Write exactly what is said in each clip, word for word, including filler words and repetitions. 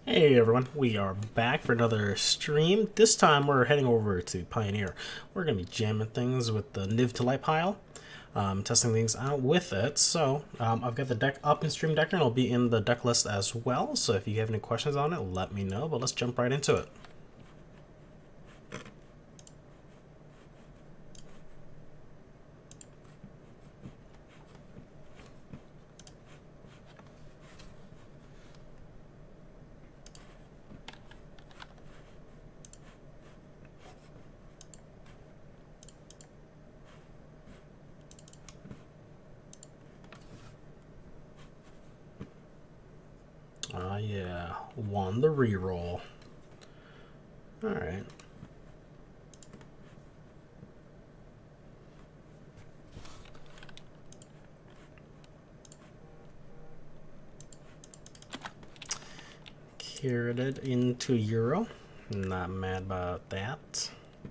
Hey everyone, we are back for another stream. This time we're heading over to Pioneer. We're going to be jamming things with the Niv to Light pile, um, testing things out with it. So um, I've got the deck up in Stream Decker and it'll be in the deck list as well. So if you have any questions on it, let me know, but let's jump right into it. Ah, uh, yeah, won the reroll. Alright. Carried it into Euro. Not mad about that.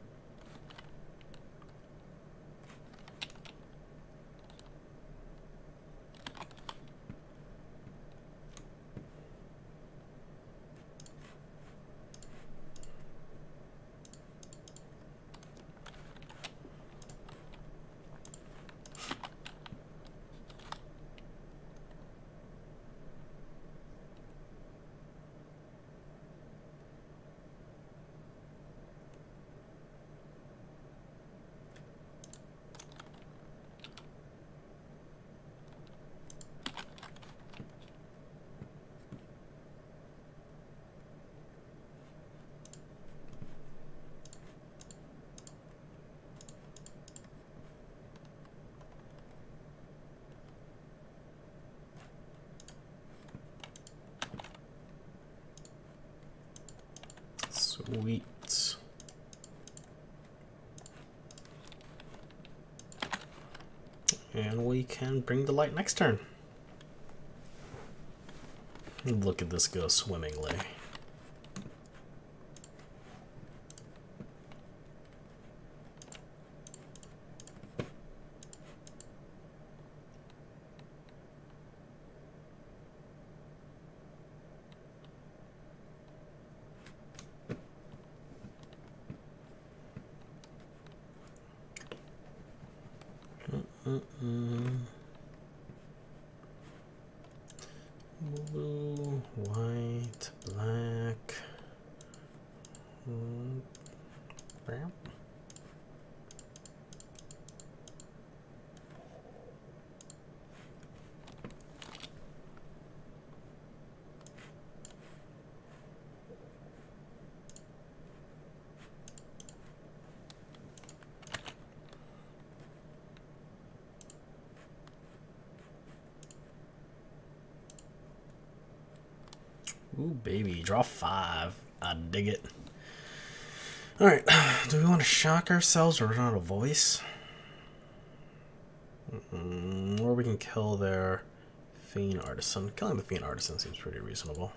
Sweet. And we can bring the light next turn. Look at this go swimmingly. Mm-mm. Blue, white, black, mm, brown. Ooh, baby, draw five. I dig it. Alright, do we want to shock ourselves or run out of voice? Mm-mm. Or we can kill their Fiend Artisan. Killing the Fiend Artisan seems pretty reasonable.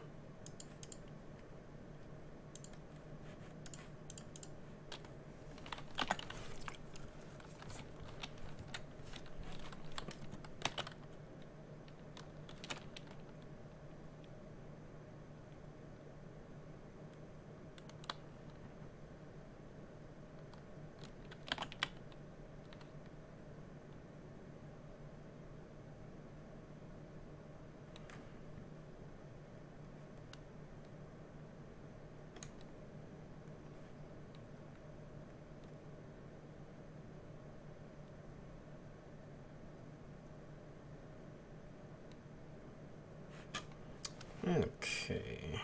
Okay.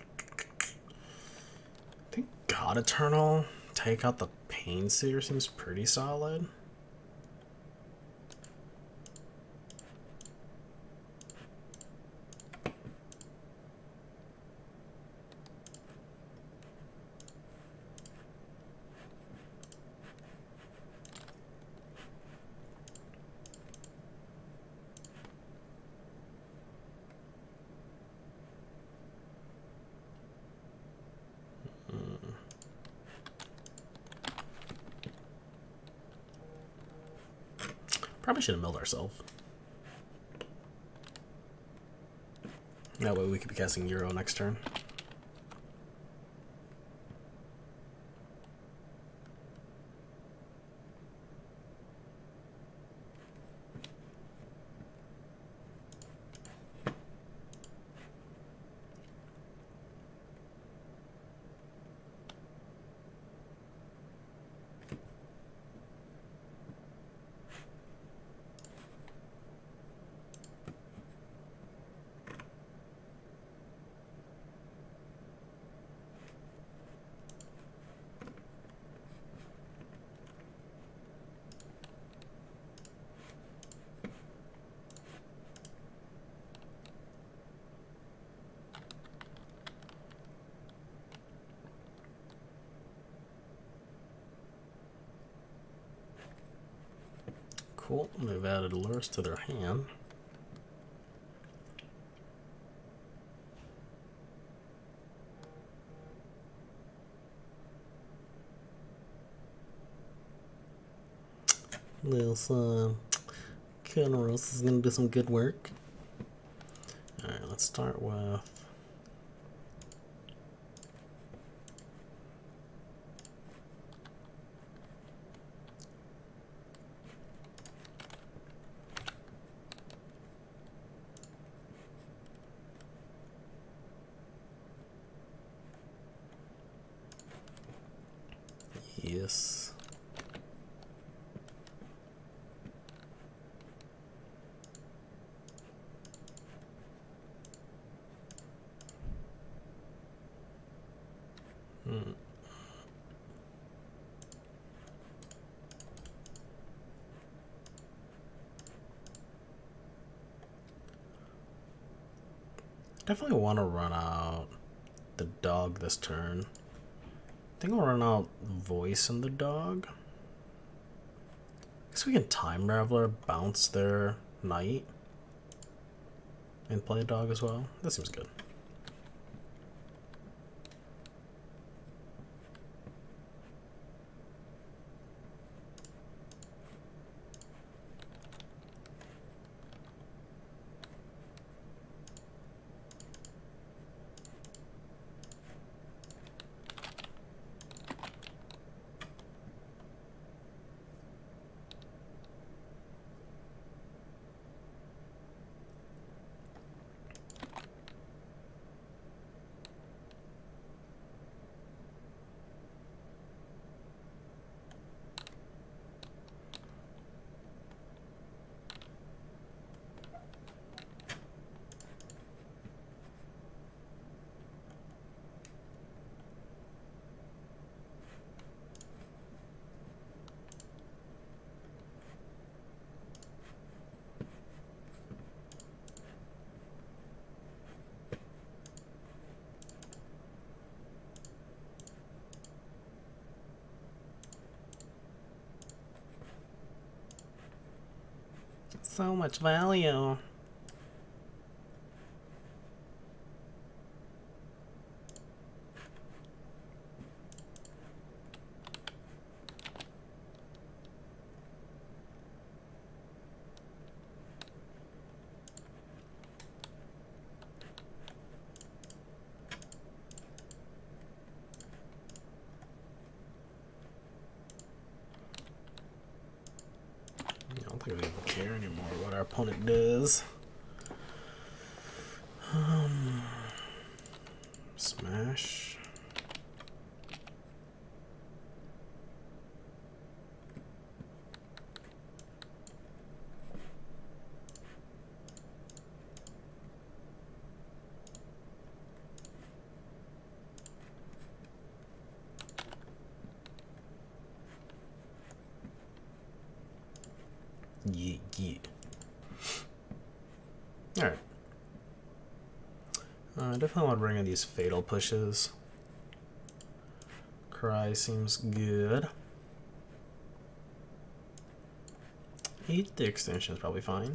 I think God Eternal, take out the Pain Seer seems pretty solid. Probably should have milled ourselves. That way we could be casting Euro next turn. Cool. They've added lures to their hand. This uh, Kunoros is going to do some good work. Alright, let's start with... Yes. Hmm. Definitely want to run out the dog this turn. I think I'll run out voice in the dog. Guess we can time traveler, bounce their knight, and play a dog as well. That seems good. So much value. I don't think we even care anymore what our opponent does. Um, smash. Yeah, yeah. Alright. I uh, definitely want to bring in these fatal pushes. Cry seems good. Eat the extension is probably fine.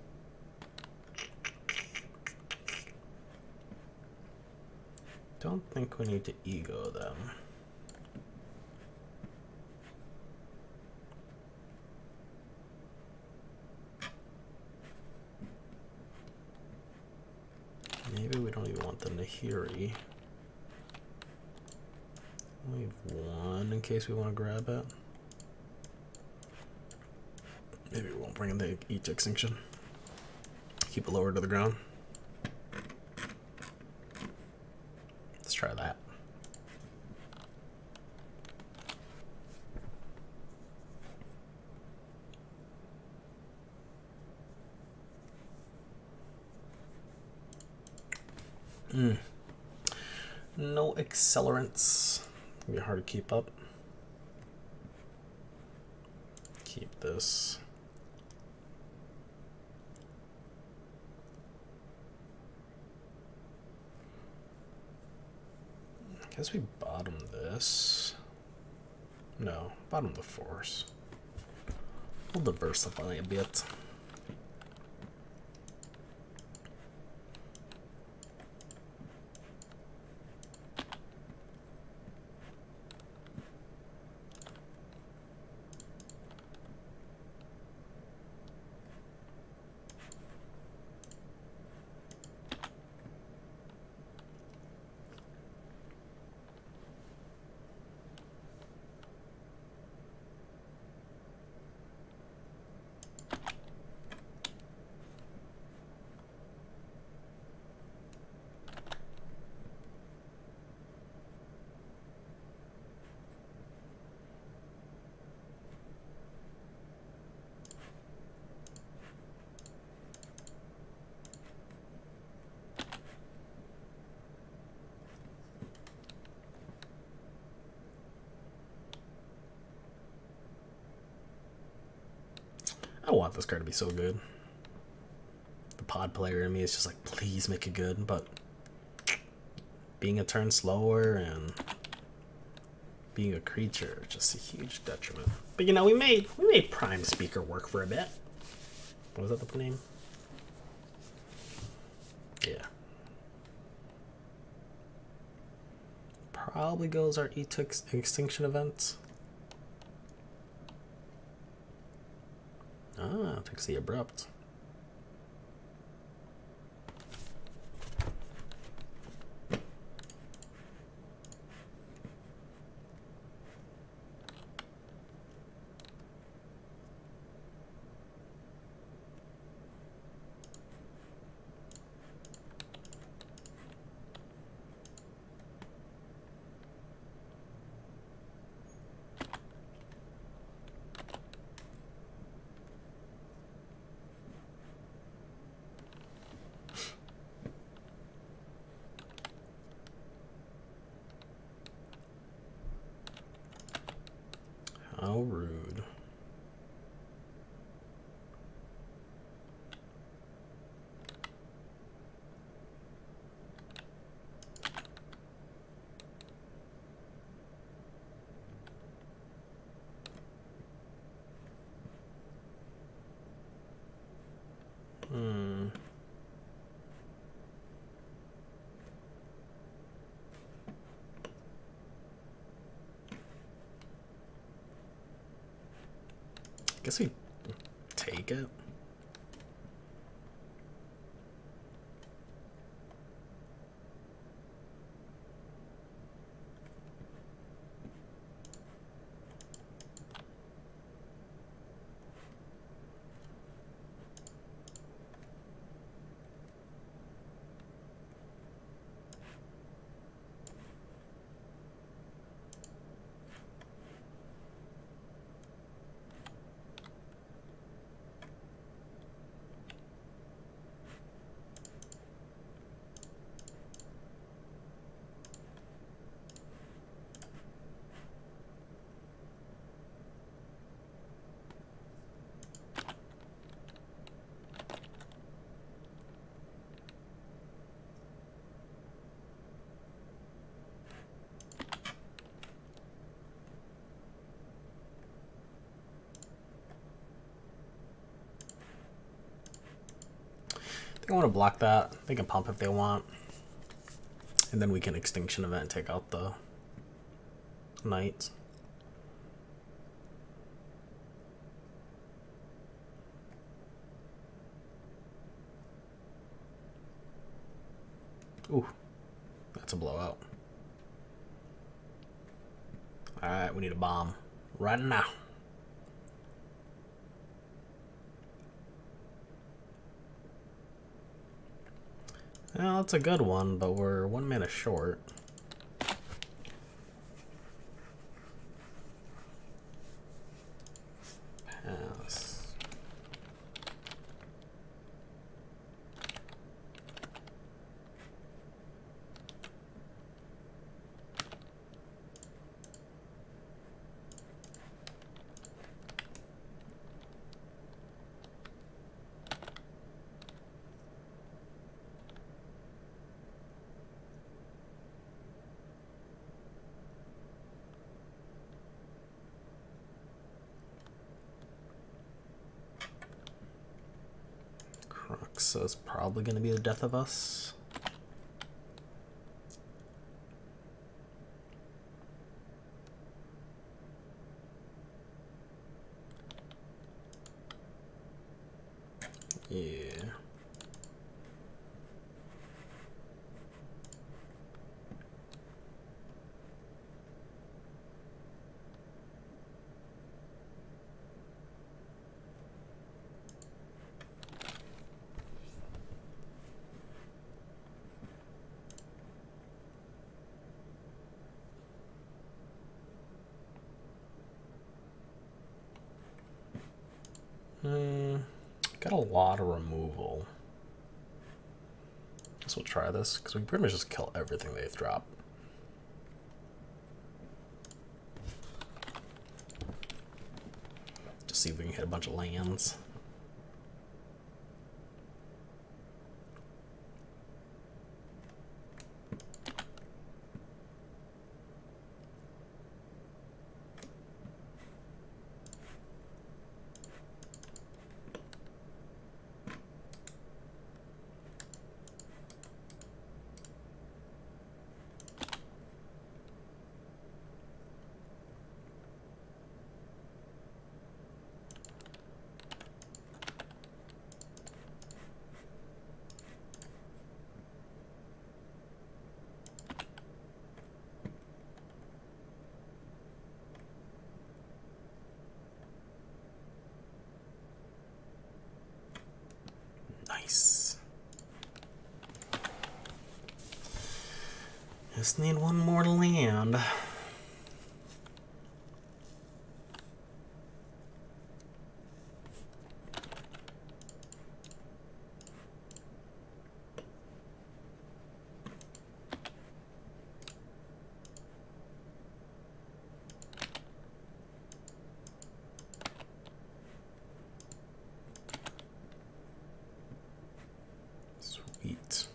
Don't think we need to ego them. Maybe we don't even want the Nahiri. Leave one in case we want to grab it. Maybe we won't bring in the each extinction. Keep it lower to the ground. Let's try that. Mm. No accelerants. It'll be hard to keep up. Keep this. I guess we bottom this. No, bottom the force. We'll diversify a bit. I want this card to be so good. The pod player in me is just like, please make it good, but being a turn slower and being a creature is just a huge detriment. But you know, we made we made Prime Speaker work for a bit. What was that the name? Yeah. Probably goes our E two Extinction event. Ah, takes the Abrupt. How rude. Hmm. Guess we take it. I want to block that. They can pump if they want. And then we can Extinction Event and take out the Knights. Ooh, that's a blowout. Alright, we need a bomb. Right now. Well, it's a good one, but we're one mana short. Pass. six, so it's probably going to be the death of us. Yeah. Hmm, got a lot of removal. Guess we'll try this, because we can pretty much just kill everything they drop. Just see if we can hit a bunch of lands. Nice. Just need one more land. Sweet.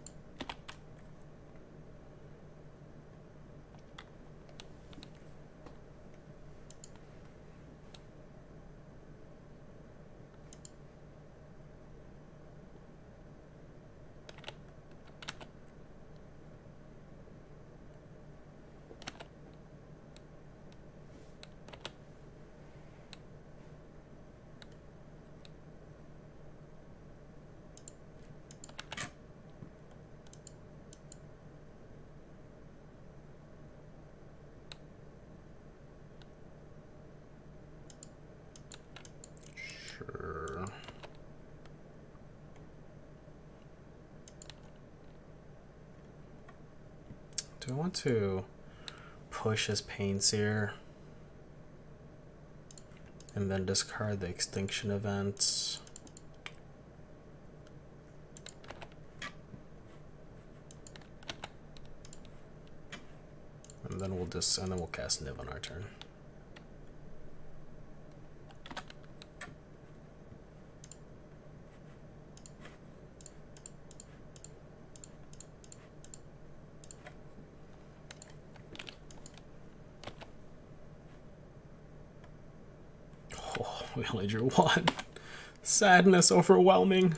Sure. Do I want to push his Painseer and then discard the extinction events? And then we'll just and then we'll cast Niv on our turn. Oh, we only drew one. Sadness overwhelming.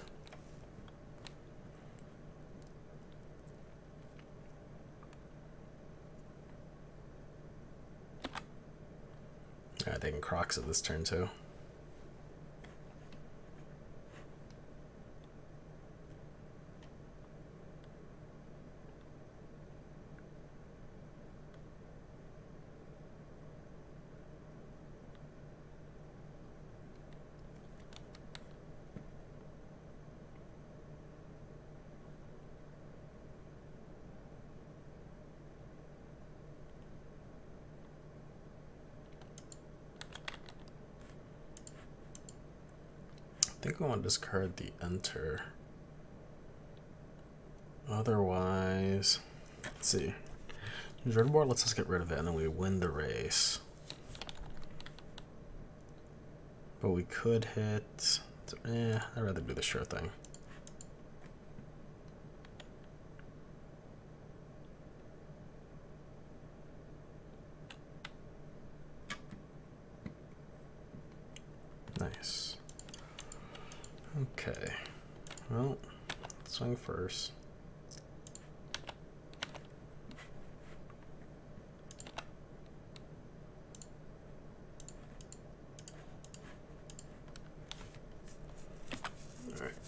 Alright, they can Crocs at this turn too. I think we want to discard the enter. Otherwise, let's see. Dread board lets us get rid of it and then we win the race. But we could hit. Eh, I'd rather do the sure thing. Nice. Okay. Well, swing first. All right.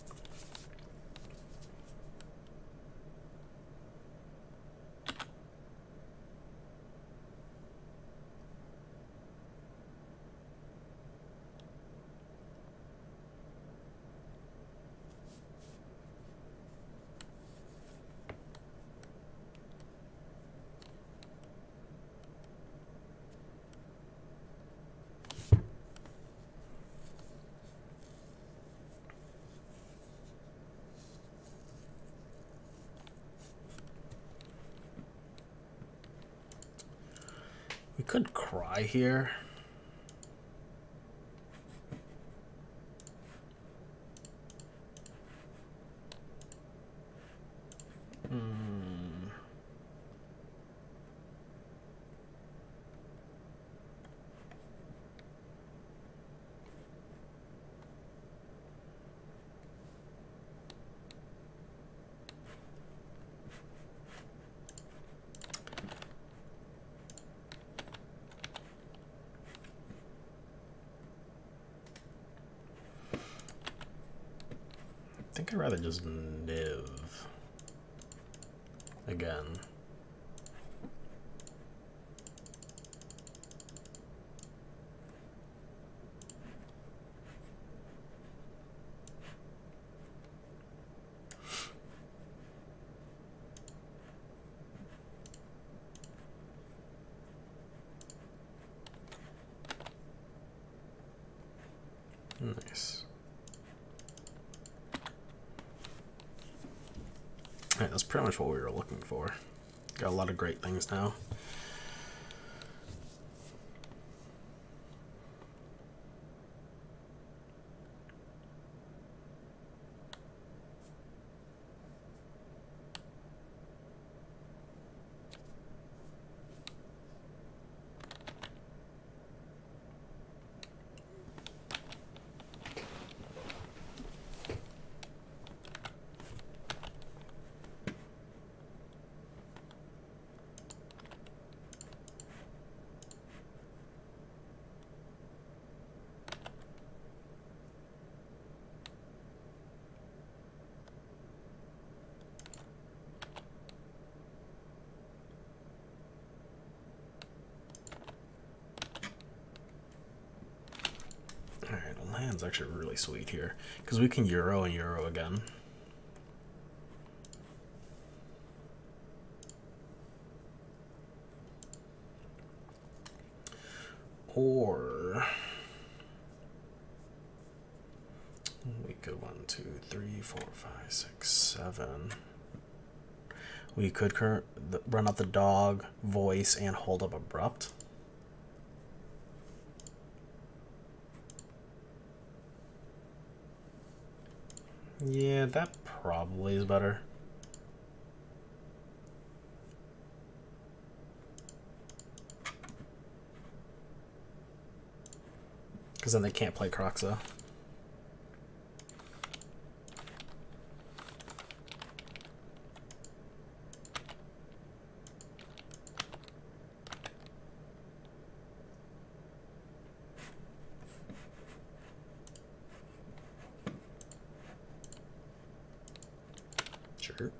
We could cry here. Hmm. I think I'd rather just Niv again. Nice. Alright, that's pretty much what we were looking for. Got a lot of great things now. Alright, the land's actually really sweet here, because we can Euro and Euro again. Or we could one, two, three, four, five, six, seven. We could current run up the dog, voice, and hold up abrupt. Yeah, that probably is better. Because then they can't play Kroxa. Sure.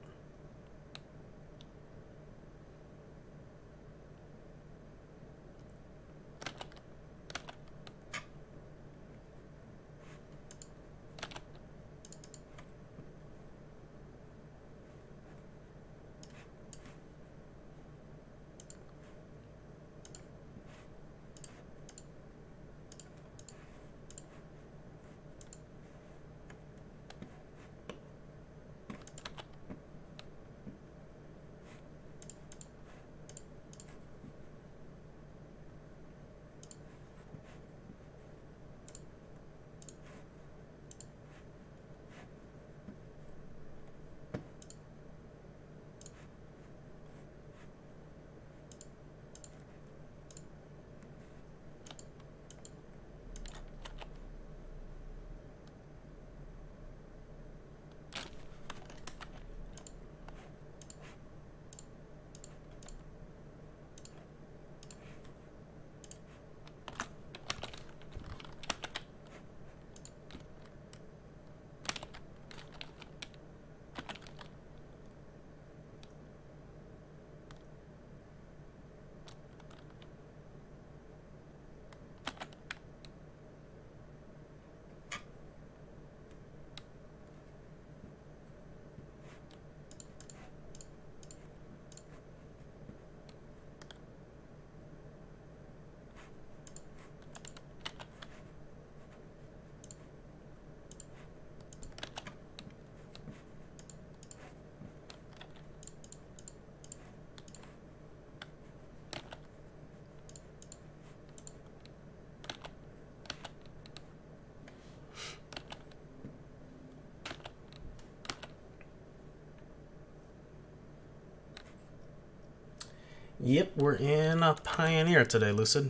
Yep, we're in a Pioneer today, Lucid.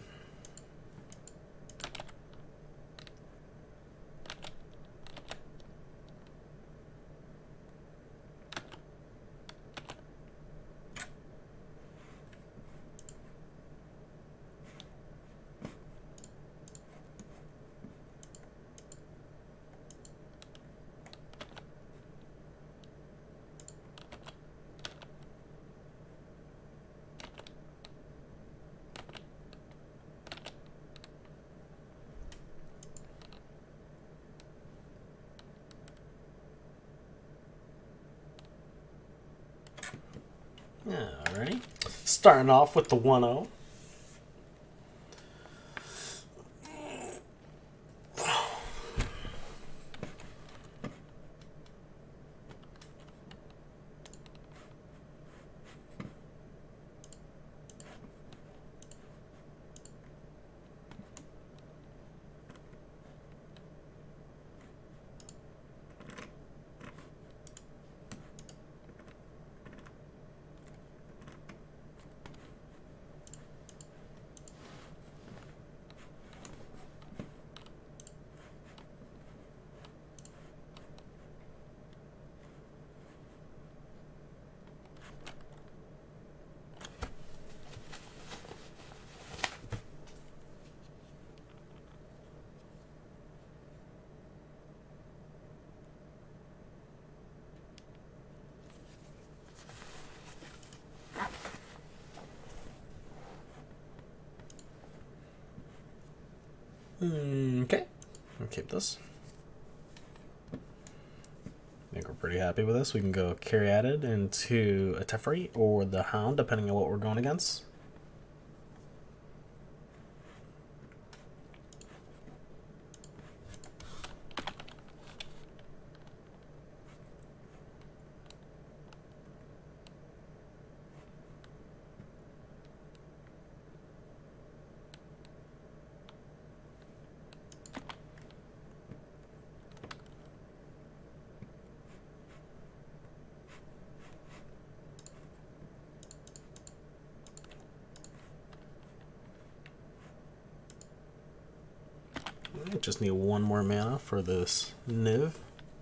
Alrighty. Starting off with the one oh. Okay, I'll keep this. I think we're pretty happy with this. We can go Caryatid into a Teferi or the Hound, depending on what we're going against. Just need one more mana for this Niv.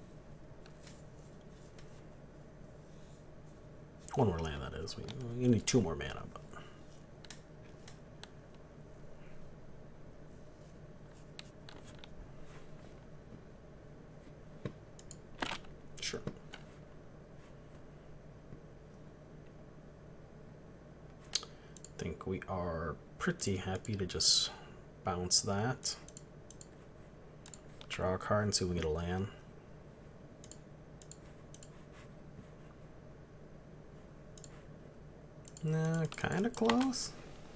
One more land, that is. We, we need two more mana. But... Sure. I think we are pretty happy to just bounce that. Draw a card and see if we get a land. Nah, kind of close.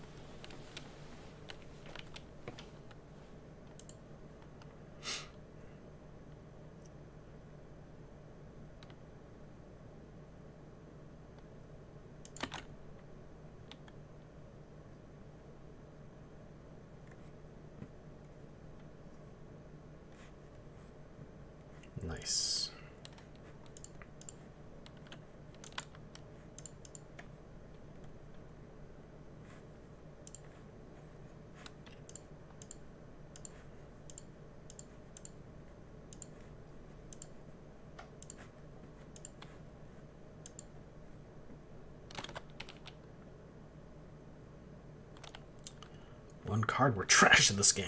Nice. One card, we're trash in this game.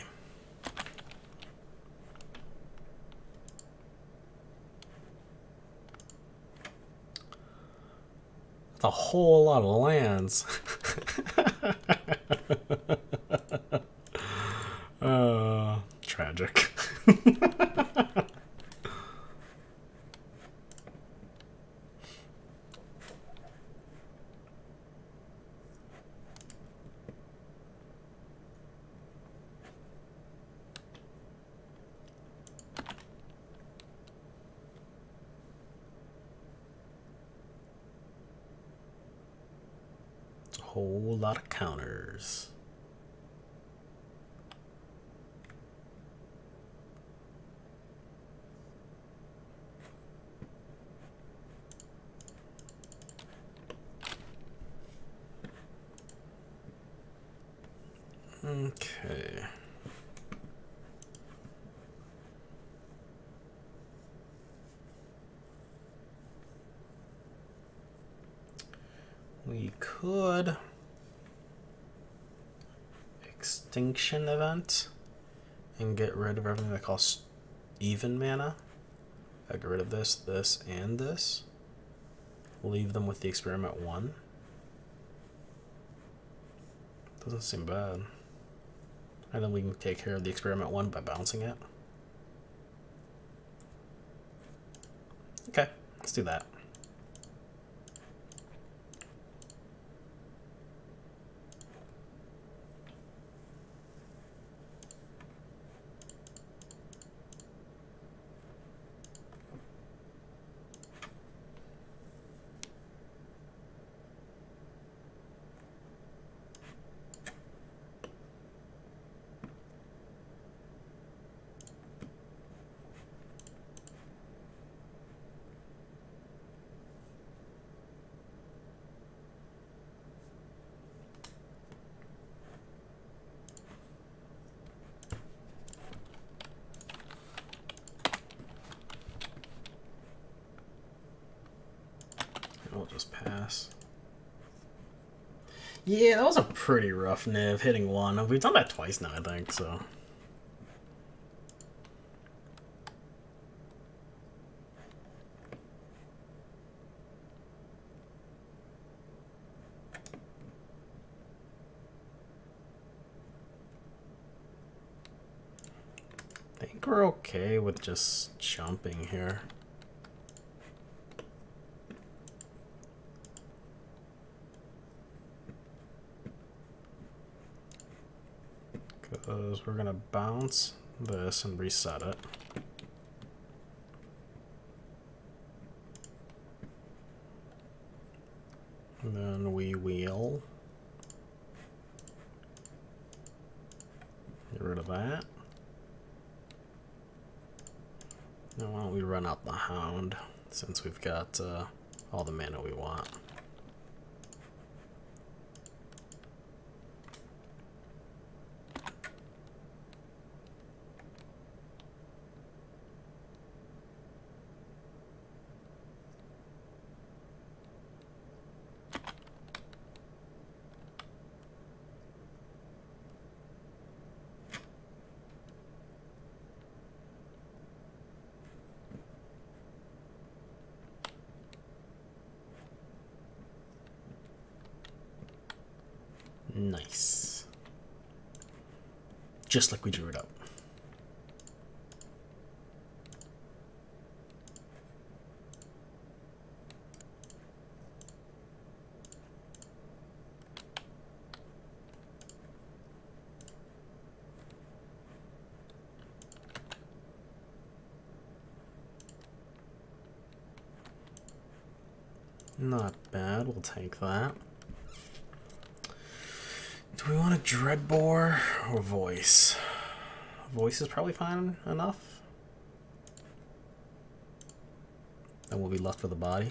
A whole lot of lands. uh, tragic. Whole lot of counters. Okay. We could extinction event and get rid of everything that costs even mana. I get rid of this, this, and this. Leave them with the experiment one. Doesn't seem bad. And then we can take care of the experiment one by bouncing it. Okay, let's do that. We'll just pass. Yeah, that was a pretty rough Niv, hitting one. We've done that twice now, I think, so. I think we're okay with just jumping here. Because we're gonna bounce this and reset it. And then we wheel. Get rid of that. Now why don't we run out the Hound, since we've got uh, all the mana we want. Nice. Just like we drew it up. Not bad, we'll take that. Do we want a Dreadbore or Voice? Voice is probably fine enough. Then we'll be left with a body.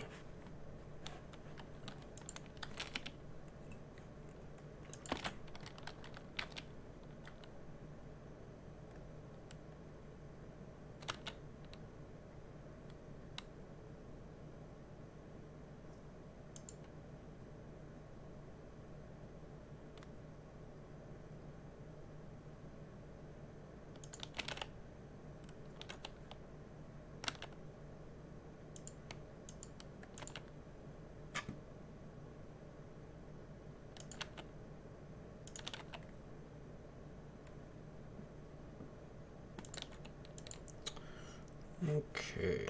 Okay.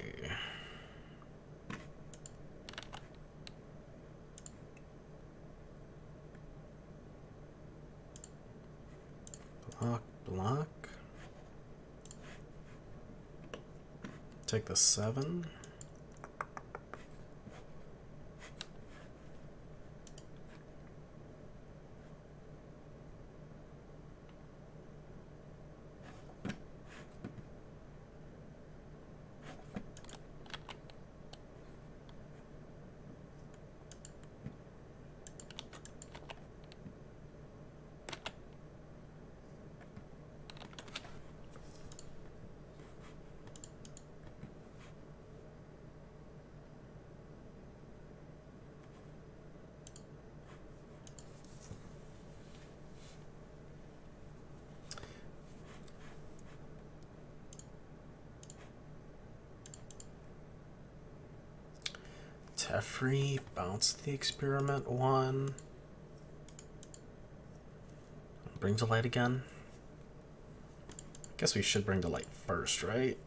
Block, block. Take the seven. Teferi, bounce the experiment one. Bring to light again. I guess we should bring to light first, right?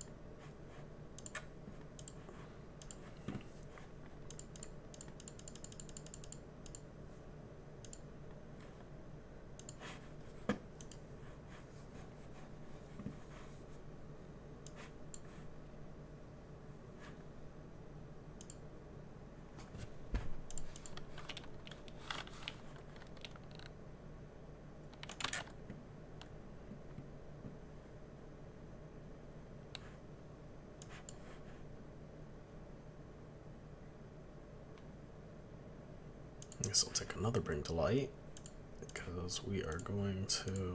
I guess I'll take another bring to light because we are going to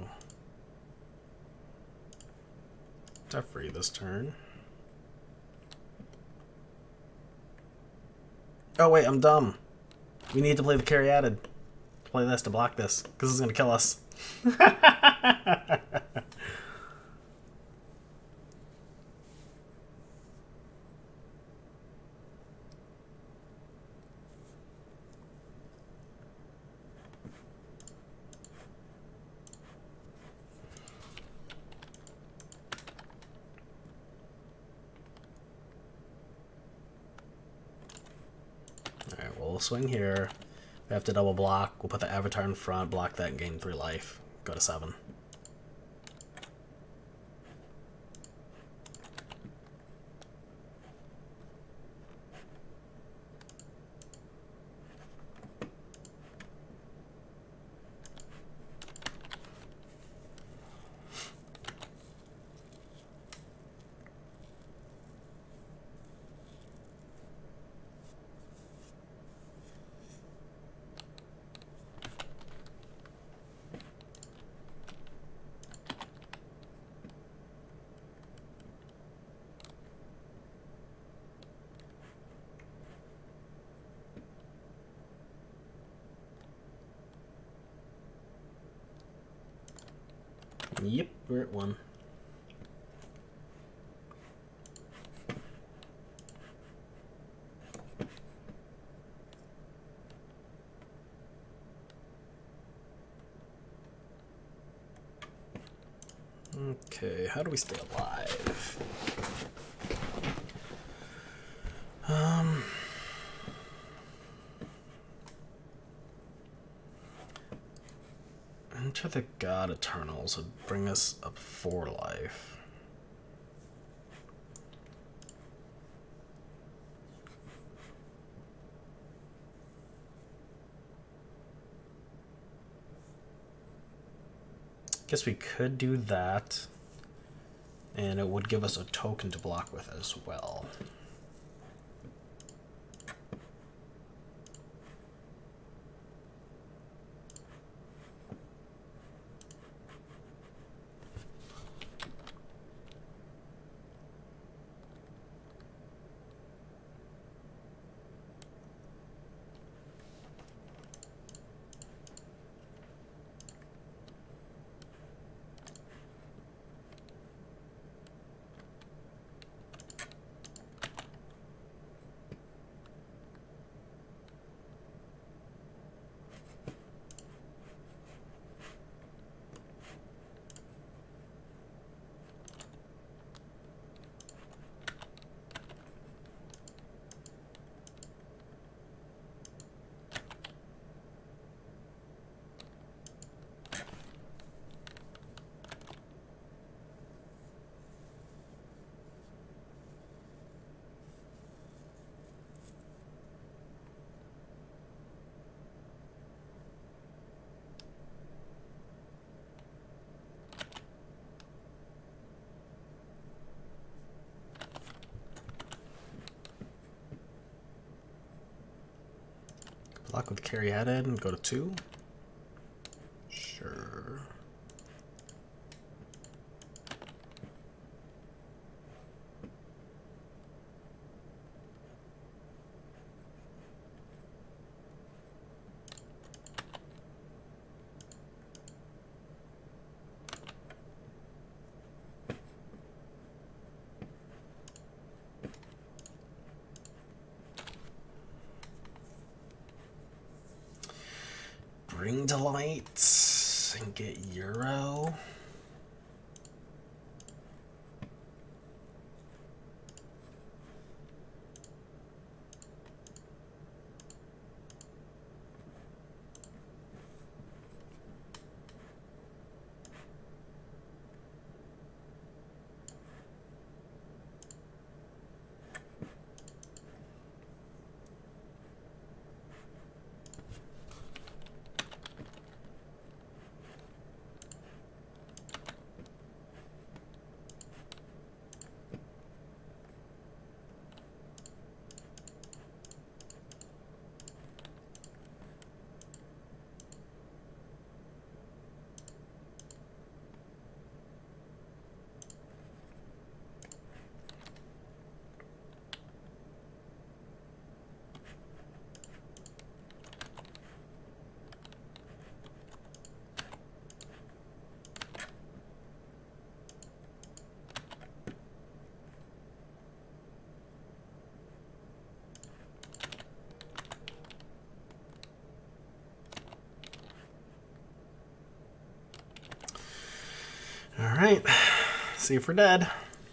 Teferi this turn. Oh wait, I'm dumb. We need to play the Caryatid. Play this to block this because it's gonna kill us. Alright, well, we'll swing here. We have to double block. We'll put the Avatar in front, block that, and gain three life. Go to seven. Yep, we're at one. Okay, how do we stay alive? Um... Enter the God Eternals would bring us up four life. Guess we could do that, and it would give us a token to block with as well. Block with Caryatid and go to two. Sure. Bring to Light and get Euro. Alright, see if we're dead.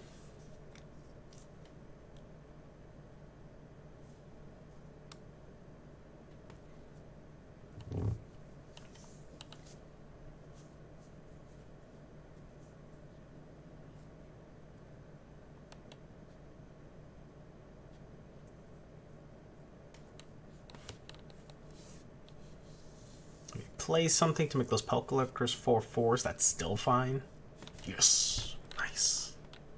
Play something to make those Pelt Collectors four fours, that's still fine. Yes, nice.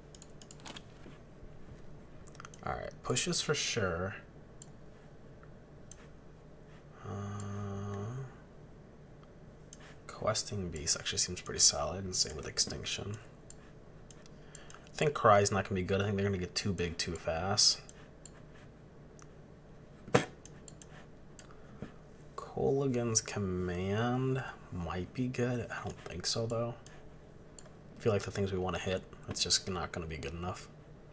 Alright, pushes for sure. Uh, Questing Beast actually seems pretty solid, and same with Extinction. I think Cry's not going to be good. I think they're going to get too big too fast. Kolaghan's Command might be good. I don't think so, though. I feel like the things we want to hit, it's just not going to be good enough.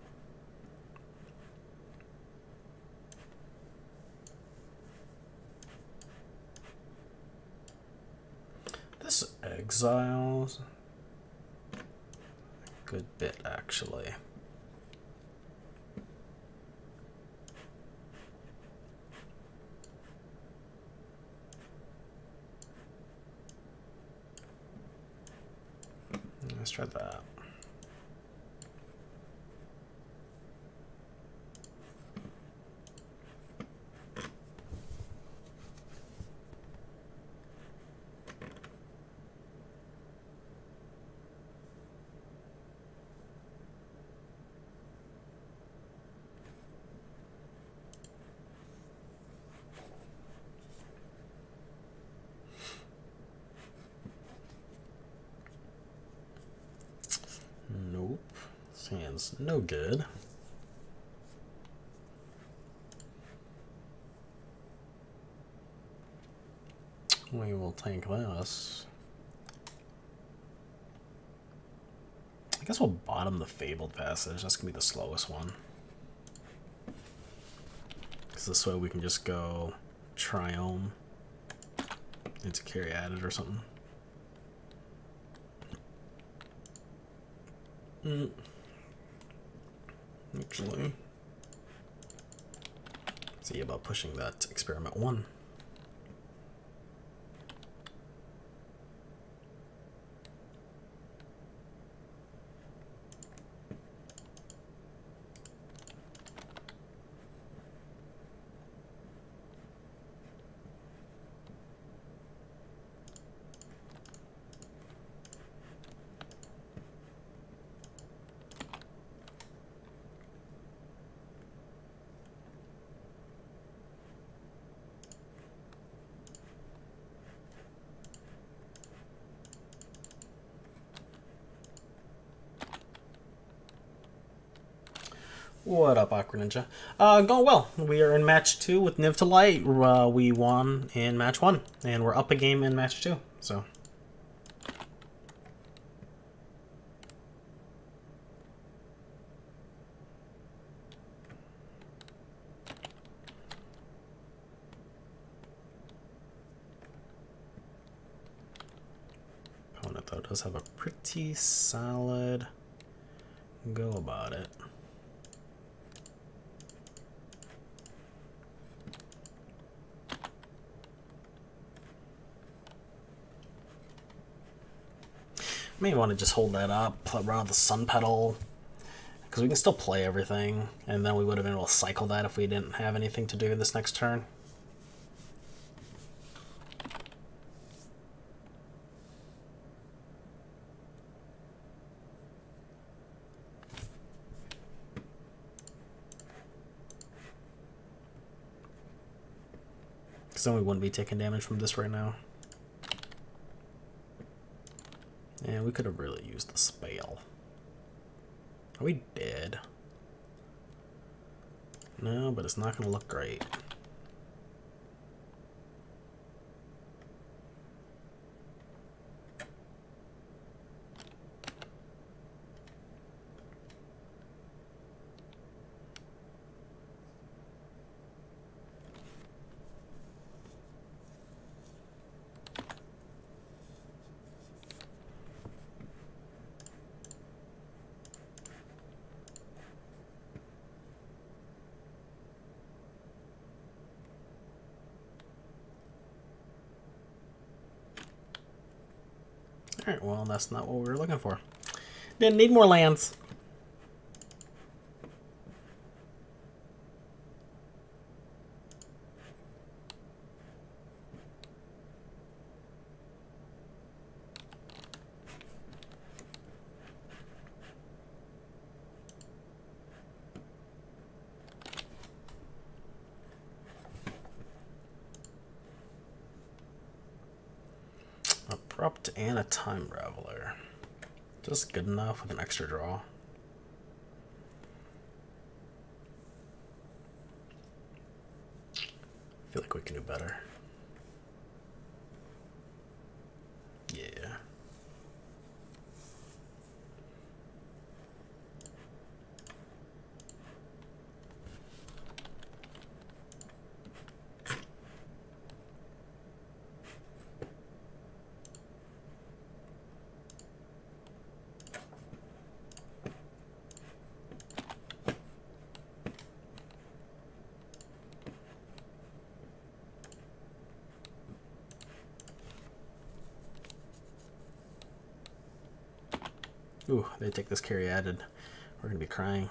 This exiles a good bit, actually. Let's try that. Nope. This hand's no good. We will tank this. I guess we'll bottom the Fabled Passage. That's gonna be the slowest one. Because this way we can just go Triome into Caryatid or something. Mm. Actually, see about pushing that Experiment one. What up, Aqua Ninja? Uh, going well. We are in match two with Niv to Light. Uh, we won in match one, and we're up a game in match two. So. does have a pretty solid go about it. May want to just hold that up, play around the sun pedal, because we can still play everything, and then we would have been able to cycle that if we didn't have anything to do this next turn. Because then we wouldn't be taking damage from this right now. And we could have really used the spell. Are we dead? No, but it's not going to look great. Alright, well, that's not what we were looking for. Didn't need more lands. Abrupt and a Time Raveler. Just good enough with an extra draw. I feel like we can do better. Yeah. Ooh, they take this carry added. We're gonna be crying.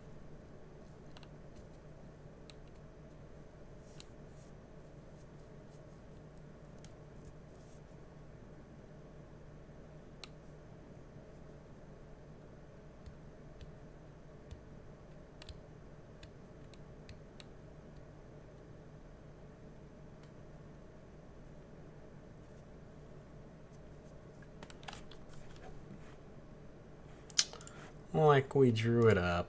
Like we drew it up.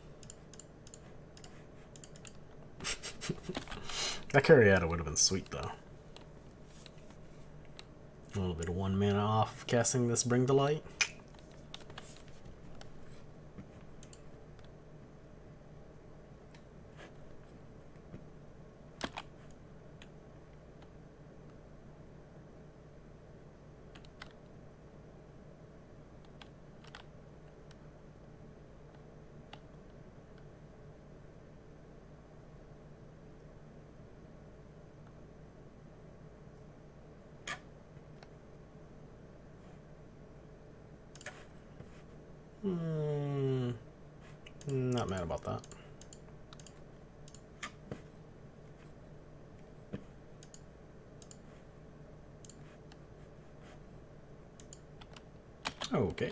That Carriata would have been sweet though. A little bit of one mana off casting this Bring to Light. Hmm, not mad about that. Okay.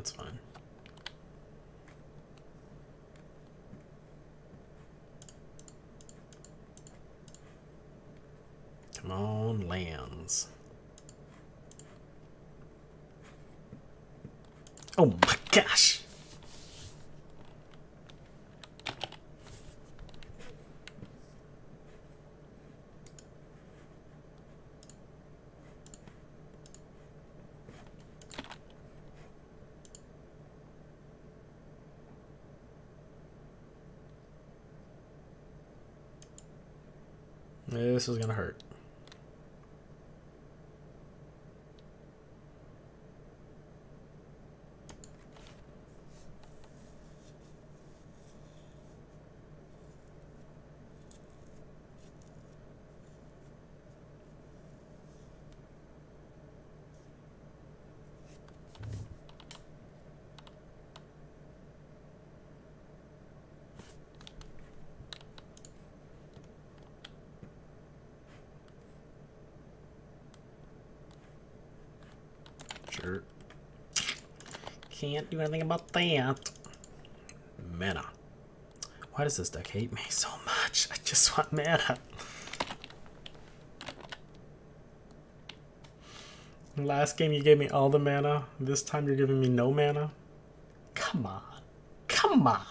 that's fine. Come on, lands. Oh my gosh! This is gonna hurt. Sure. Can't do anything about that. Mana. Why does this deck hate me so much? I just want mana. Last game you gave me all the mana. This time you're giving me no mana. Come on. Come on.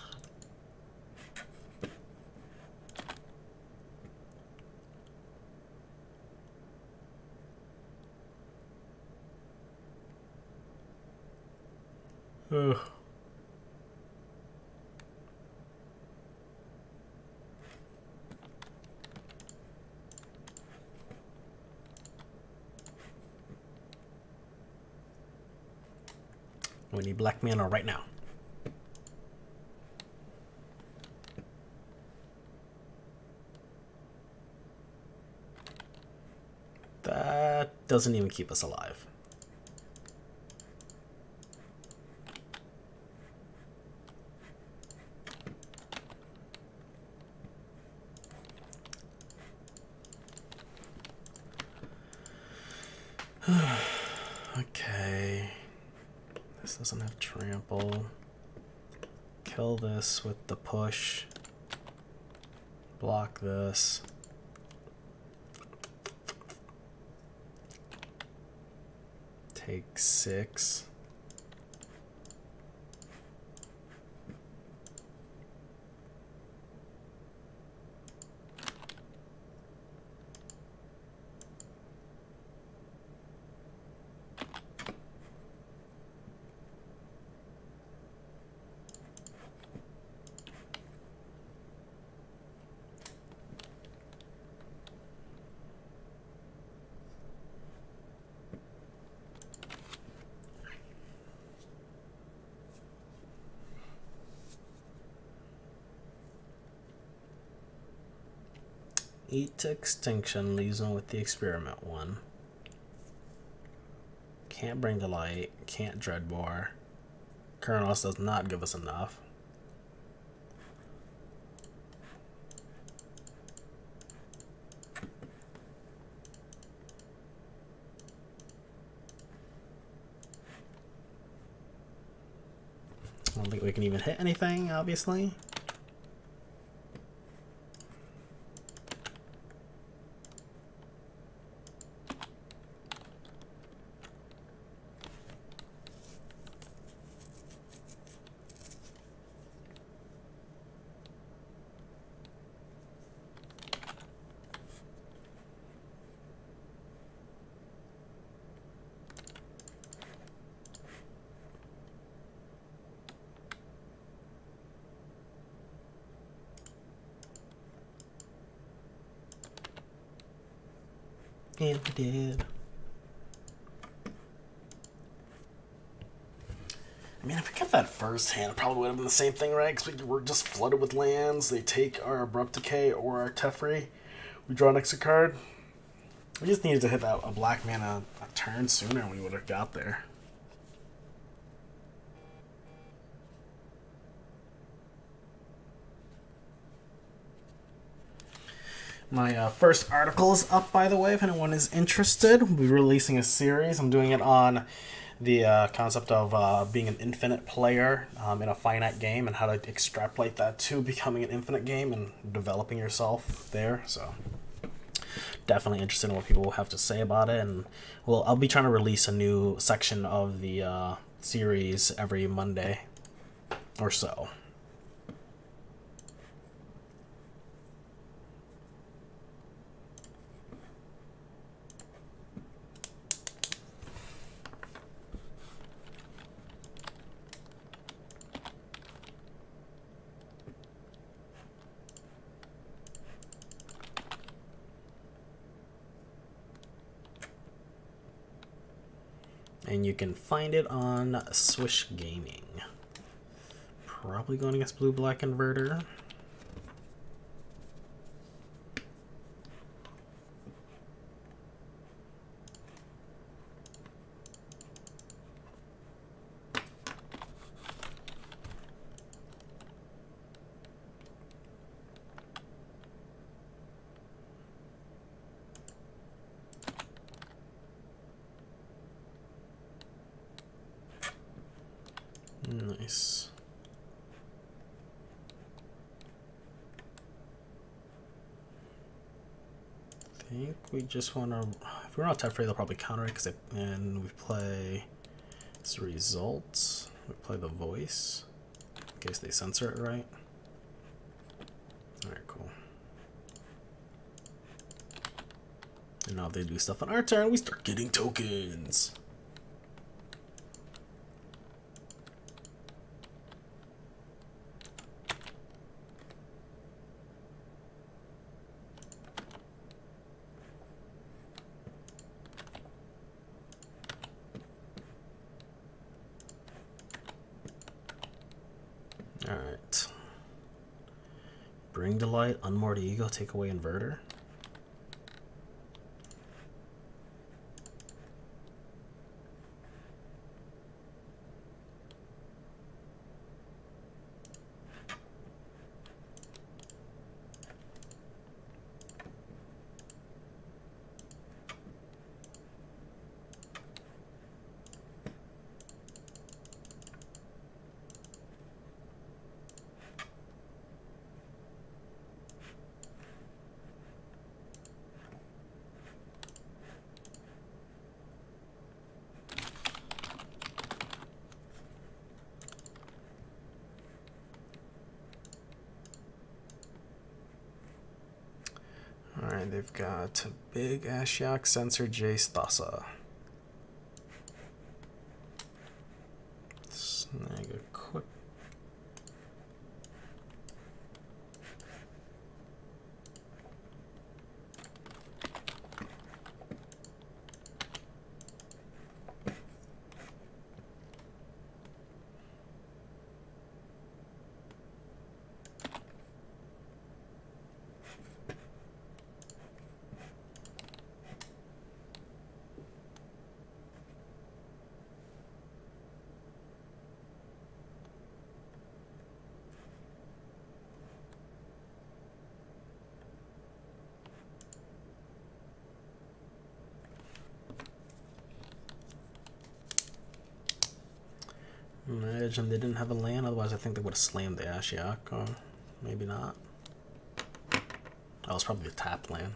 Ugh. We need black mana right now. That doesn't even keep us alive. Okay. This doesn't have trample. Kill this with the push. Block this. Take six. Eat to extinction leaves them with the experiment one. Can't bring to light. Can't Dreadbore. Keranos does not give us enough. I don't think we can even hit anything, obviously. And we did. I mean, if we kept that first hand, it probably would have been the same thing, right? Because we were just flooded with lands. They take our Abrupt Decay or our Teferi. We draw an extra card. We just needed to hit that a black mana a turn sooner and we would have got there. My uh, first article is up, by the way, if anyone is interested. We'll be releasing a series. I'm doing it on the uh, concept of uh, being an infinite player um, in a finite game and how to extrapolate that to becoming an infinite game and developing yourself there. So definitely interested in what people will have to say about it. And well, I'll be trying to release a new section of the uh, series every Monday or so. And you can find it on Swish Gaming. Probably going against Blue Black Inverter. Nice. I think we just want to. If we're not tap free, they'll probably counter it. Cause it, and we play its results. We play the voice in case they censor it right. All right, cool. And now if they do stuff on our turn, we start getting tokens. Alright. Bring Delight, Unmoored Ego, take away Inverter. Alright, they've got Big Ashiok, Sensor, Jace, Thassa. Snag a quick. Imagine they didn't have a land, otherwise I think they would have slammed the Ashiok, or maybe not. Oh, it's probably a tap land.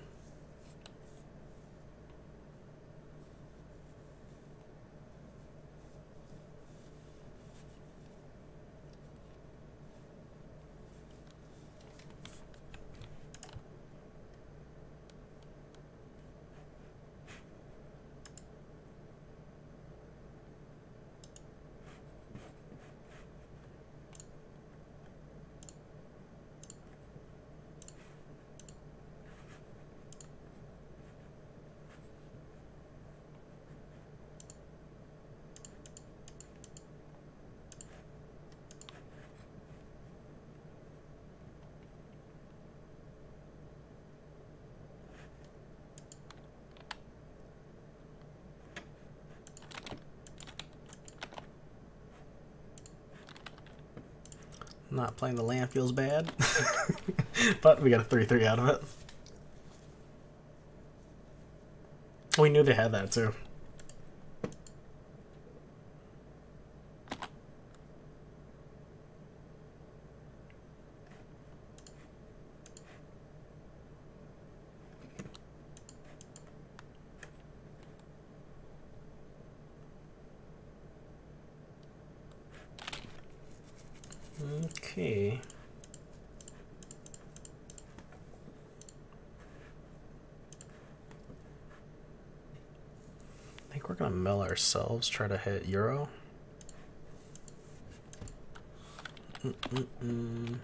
Not playing the land feels bad, but we got a three three out of it. We knew they had that too. Okay. I think we're gonna mill ourselves, try to hit Euro. Mm-mm-mm.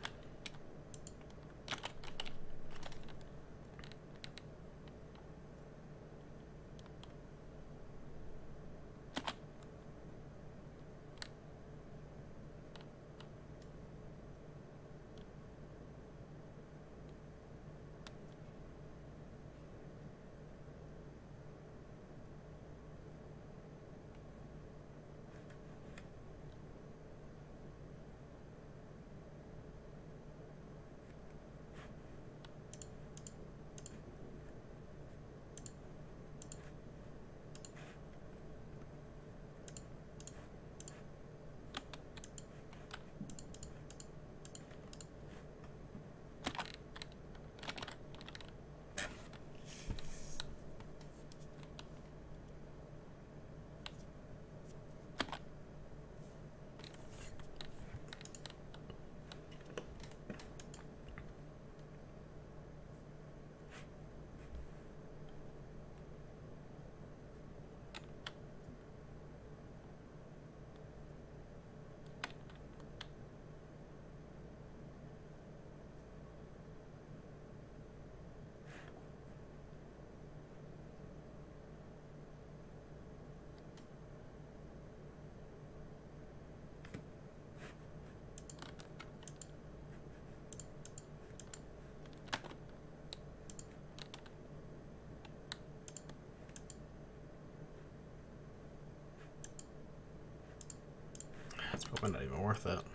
It's probably not even worth it.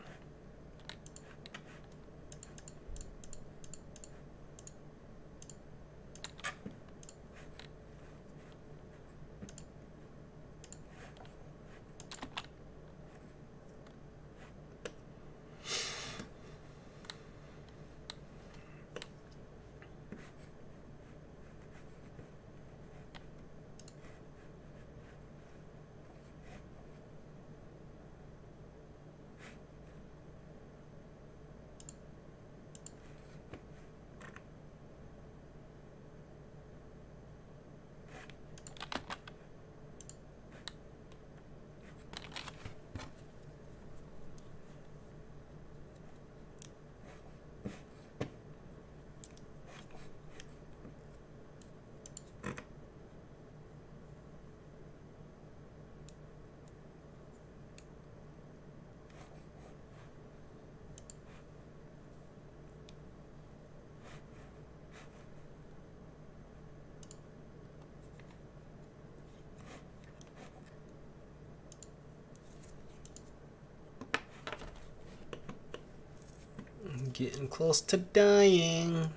Getting close to dying.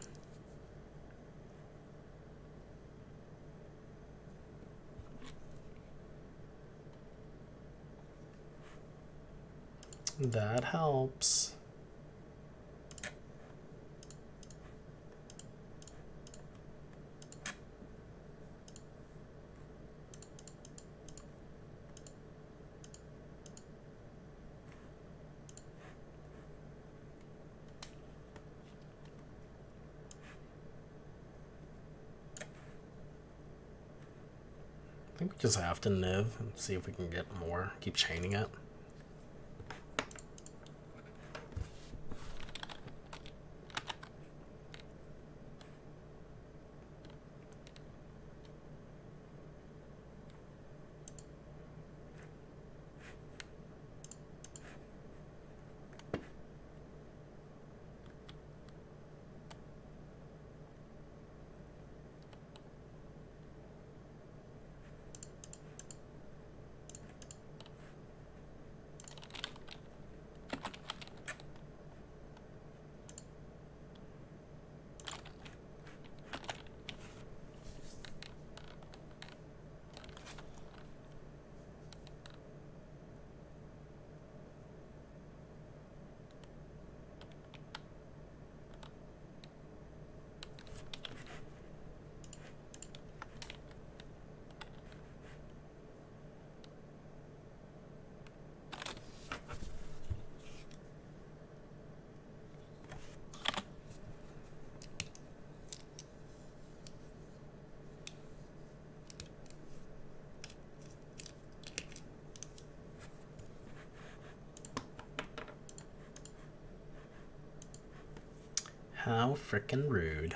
That helps. I think we just have to niv and see if we can get more. Keep chaining it. How frickin' rude.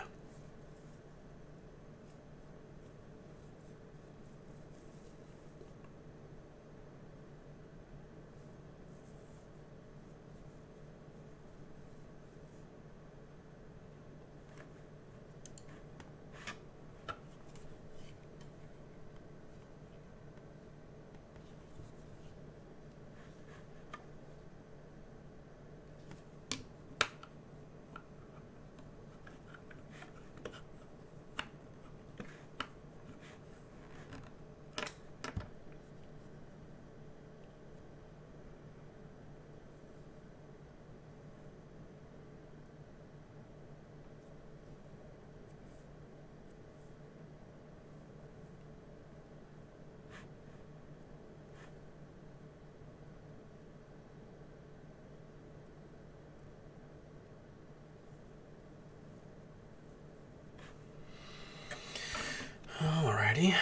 Alrighty.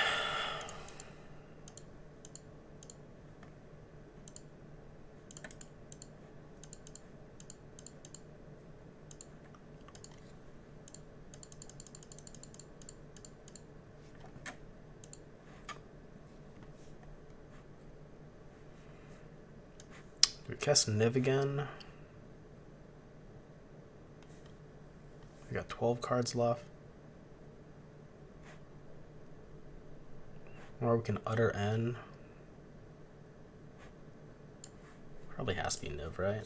We cast Niv again. We got twelve cards left. Or we can utter N. Probably has to be Niv, right?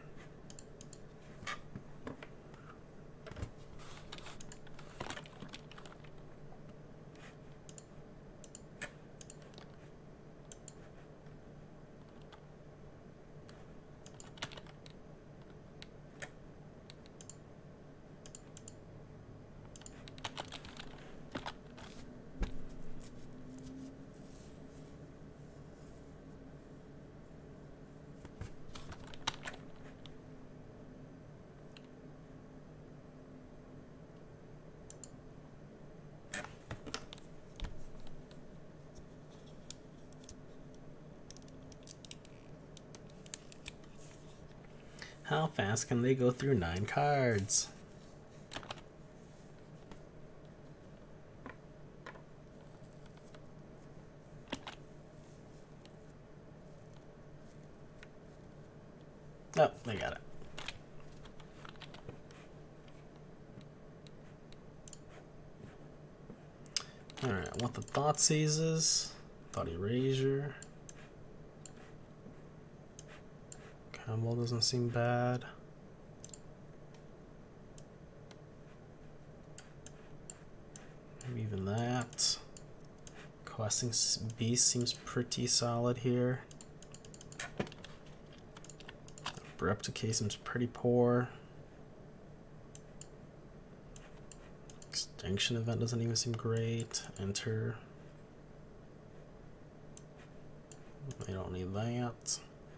How fast can they go through nine cards? Oh, they got it. Alright, I want the Thought Seizes, Thought Erasure. Campbell doesn't seem bad. Maybe even that. Questing Beast seems pretty solid here. Replicate seems pretty poor. Extinction Event doesn't even seem great. Enter. I don't need that.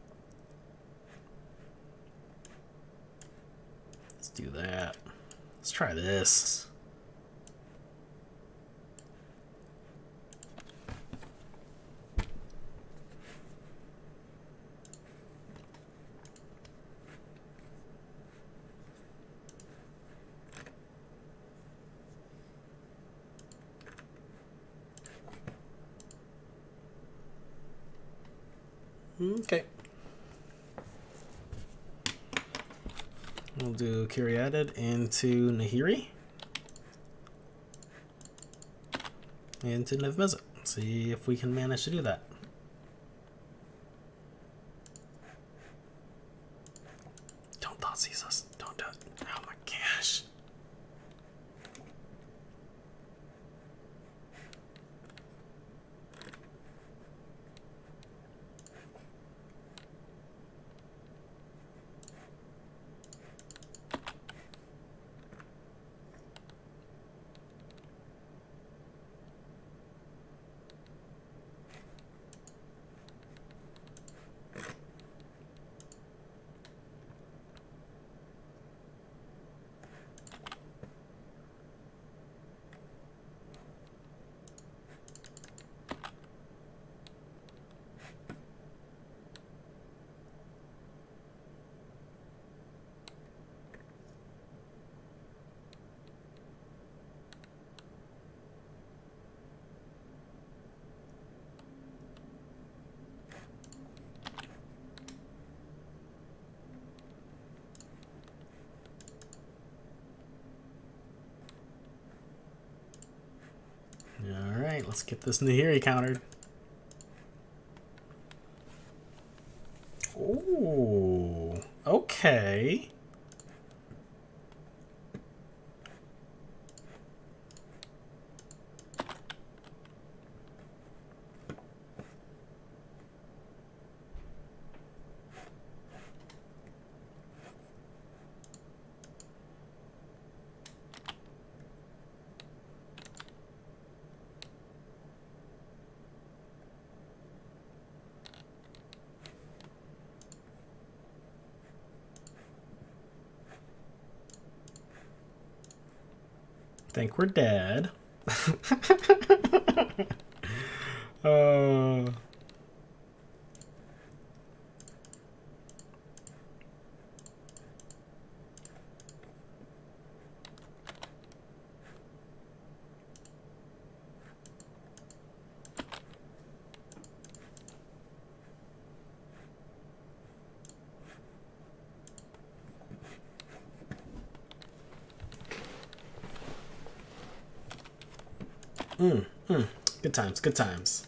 Let's do that. Let's try this. Okay. We'll do Kyriadid into Nahiri. Into Niv Mizzet. See if we can manage to do that. Don't Thought Seize us. Don't do it. Oh my gosh. Let's get this Nahiri countered. Ooh, okay. Think we're dead. uh... Mm, mm. Good times, good times.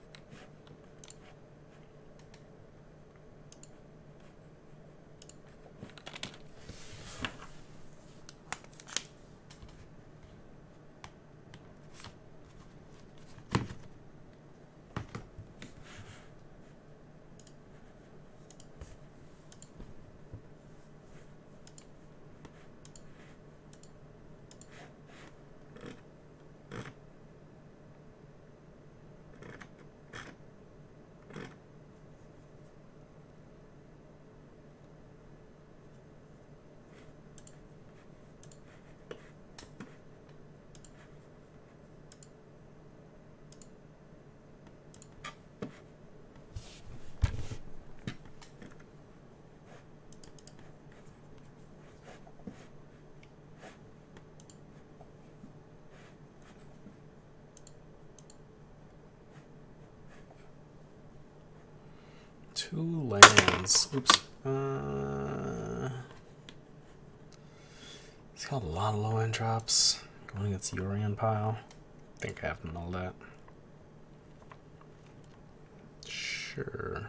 Two lands. Oops. Uh, it's got a lot of low end drops. Going against the Yorion pile. I think I have to null that. Sure.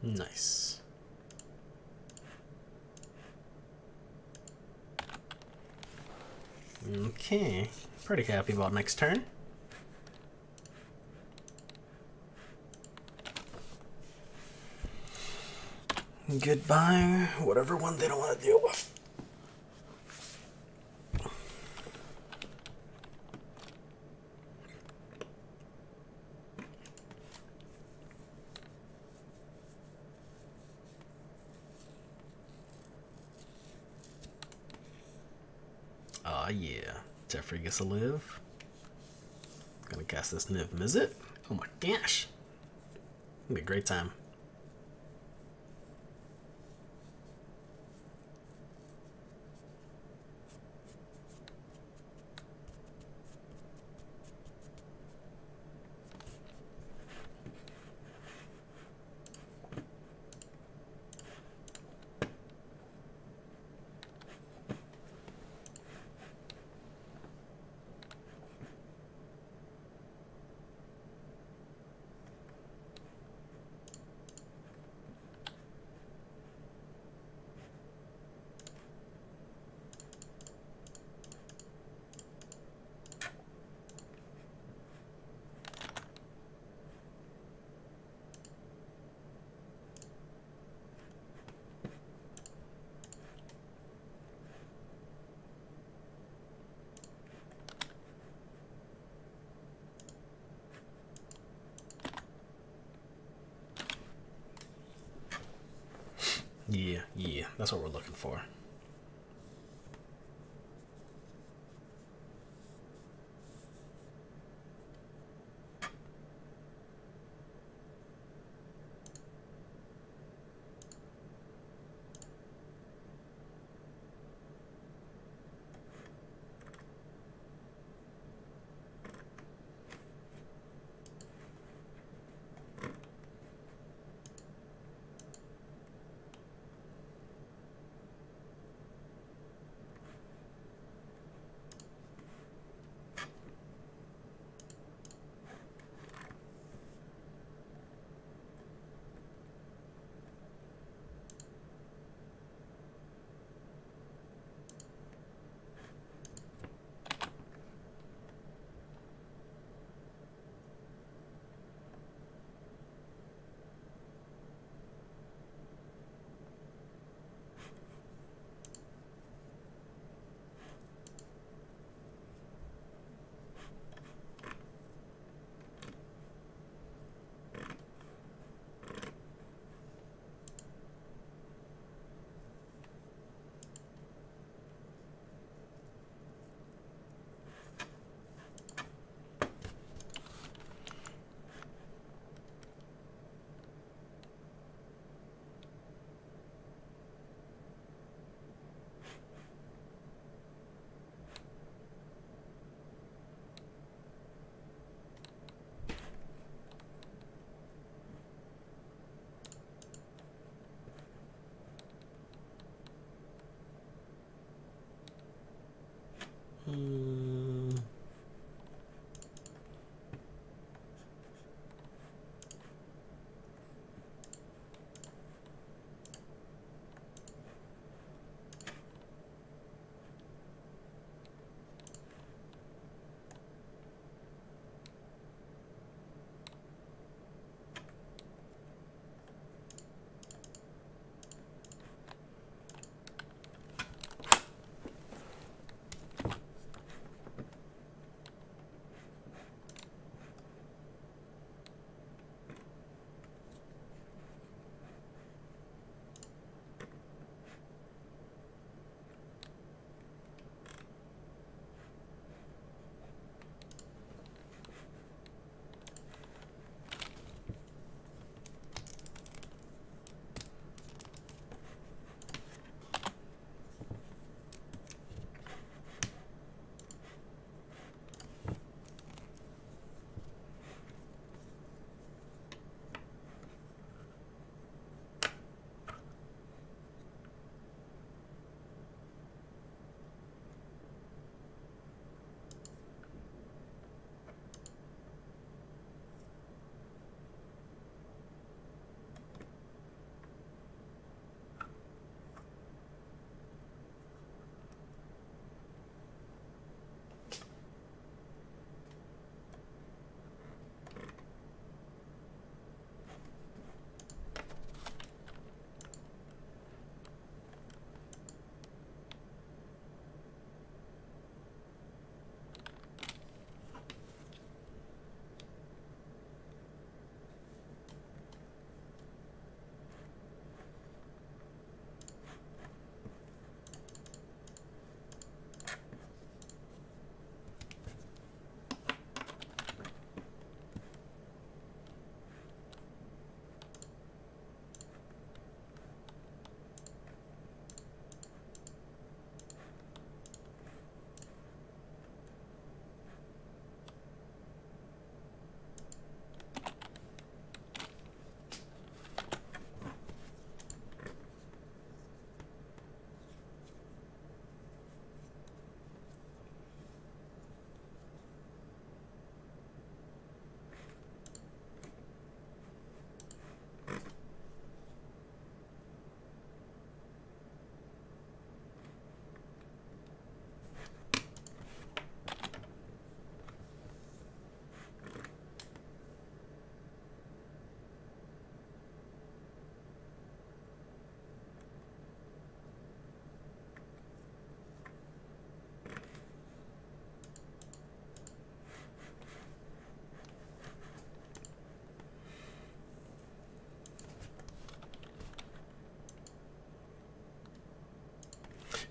Nice. Okay, pretty happy about next turn. Goodbye, whatever one they don't want to deal with. Aw, oh, yeah. Jeffrey gets to live. Gonna cast this Niv Mizzet. Oh my gosh. It'll be a great time. Yeah, yeah, that's what we're looking for.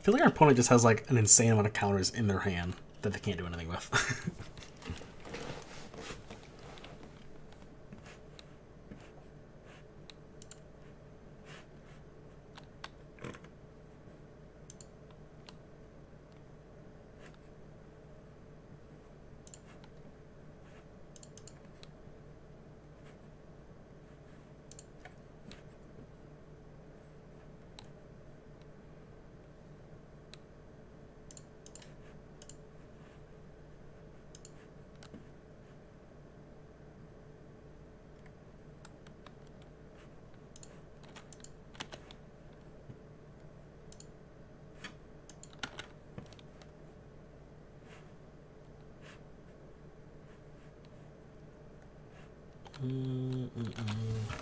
feel like our opponent just has like an insane amount of counters in their hand that they can't do anything with. Mm -mm -mm.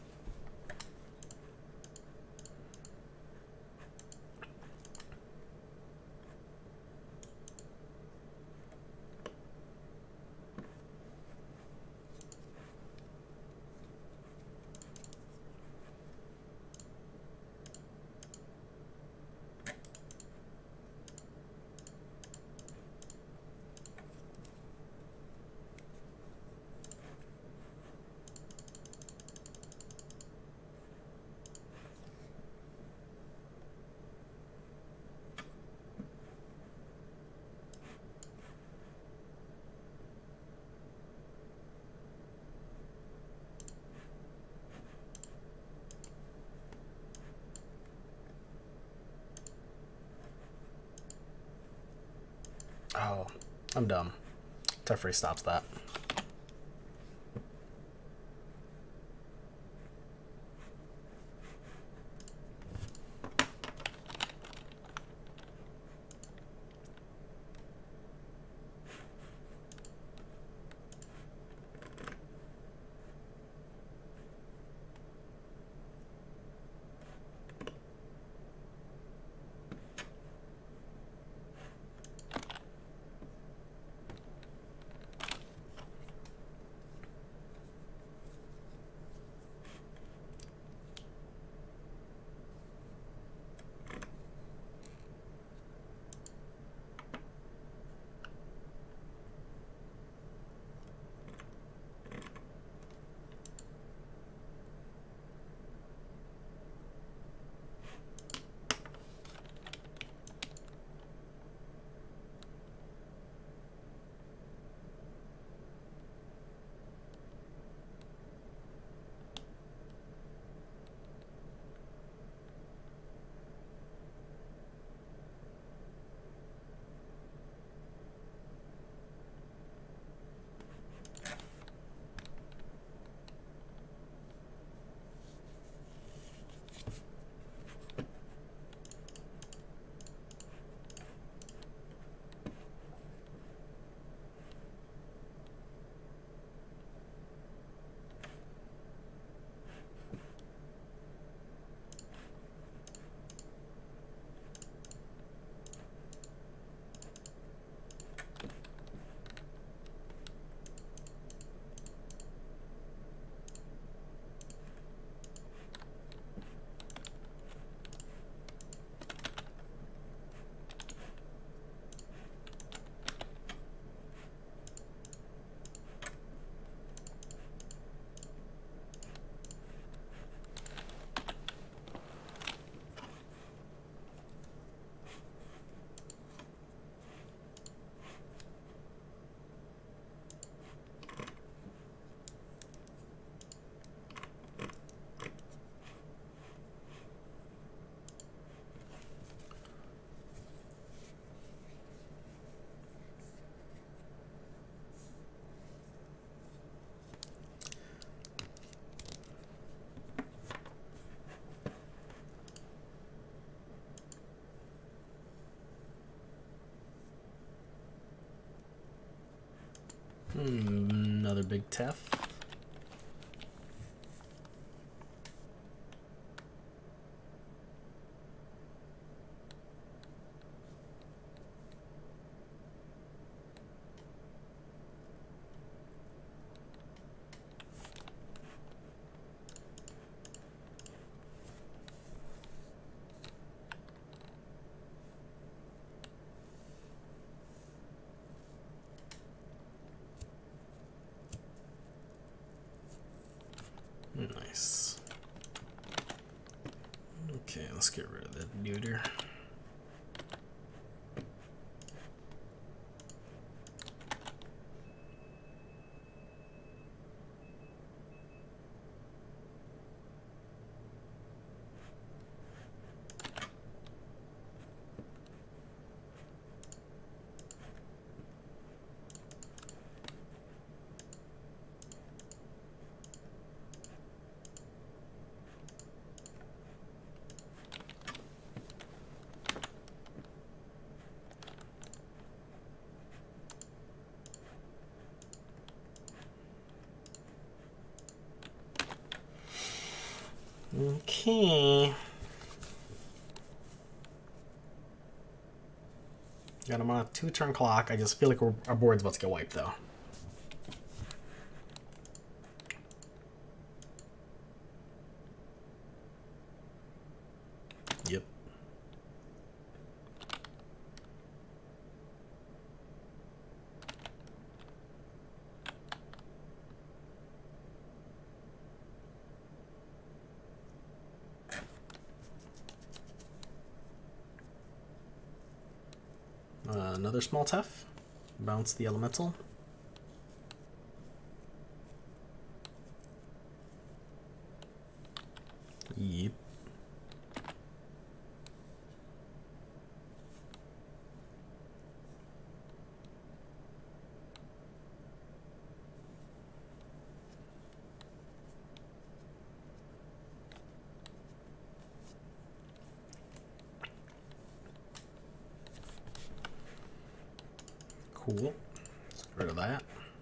Oh, I'm dumb. Teferi stops that. Hmm, another big Tef. Nice. Okay, let's get rid of that neuter. Okay. Got him on a two turn clock. I just feel like we're, our board's about to get wiped though. Yep. Uh, another small tough. Bounce the elemental. Yep. Cool. Let's get rid of that.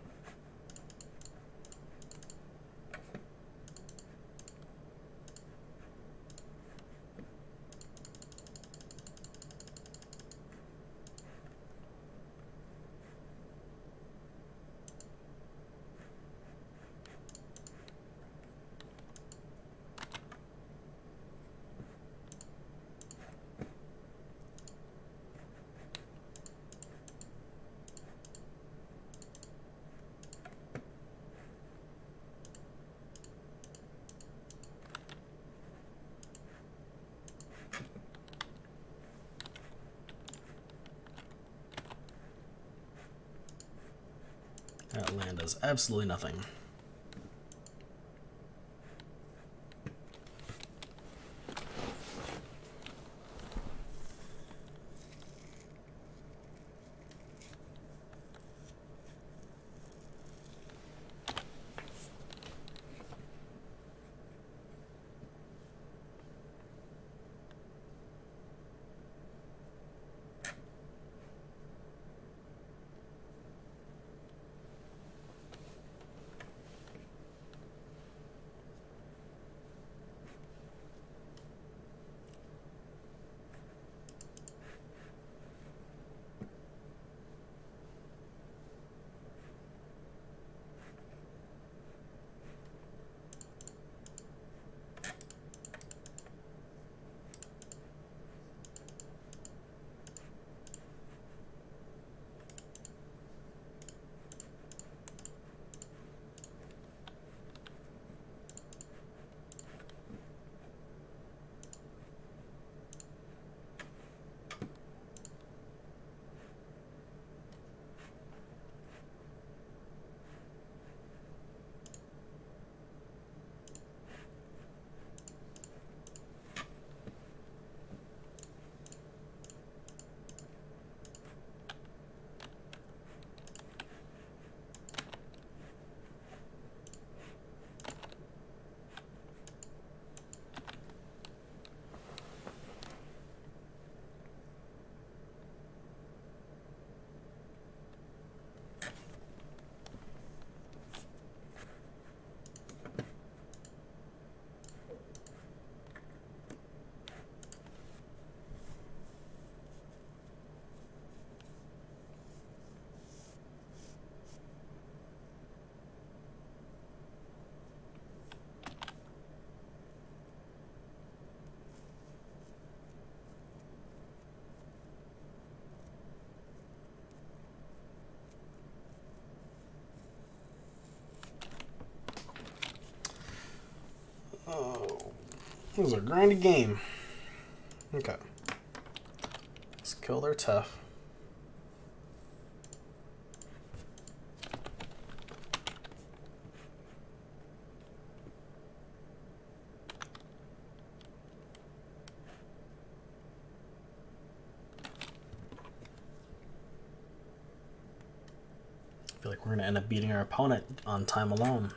That land does absolutely nothing. Oh, this is a grindy game. Okay. Let's kill their tough. I feel like we're going to end up beating our opponent on time alone.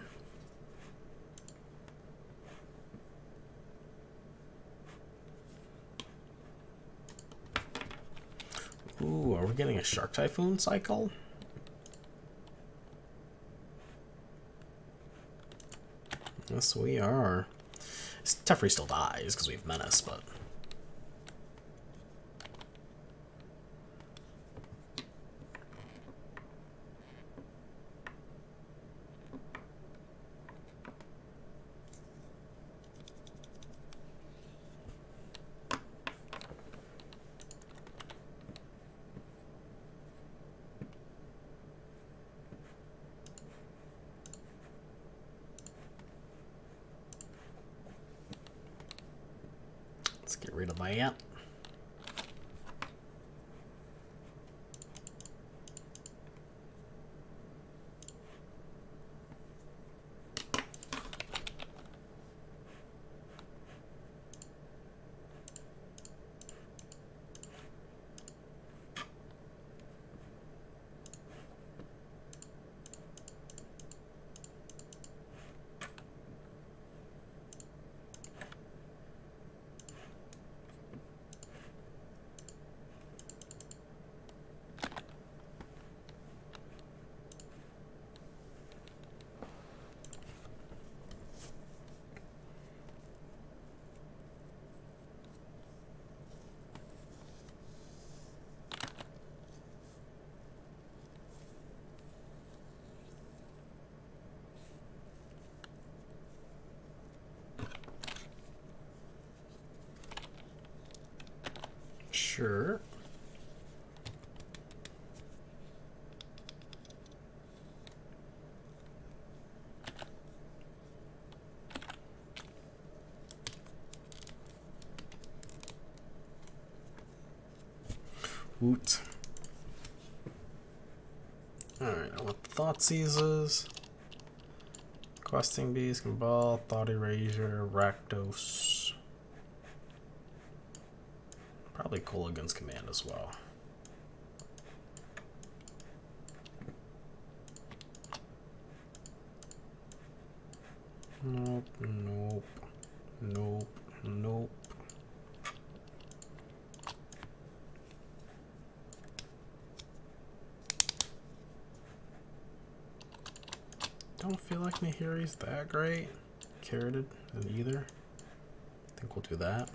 Ooh, are we getting a Shark Typhoon cycle? Yes, we are. Teferi still dies because we have Menace, but... Let's get rid of my amp. Sure. Woot. Alright, I want Thought Seizes, Questing Beast, Cabal, Thought Erasure, Rakdos. Probably Kolaghan's Command as well. Nope, nope, nope, nope. Don't feel like Nahiri's that great. Carroted either. I think we'll do that.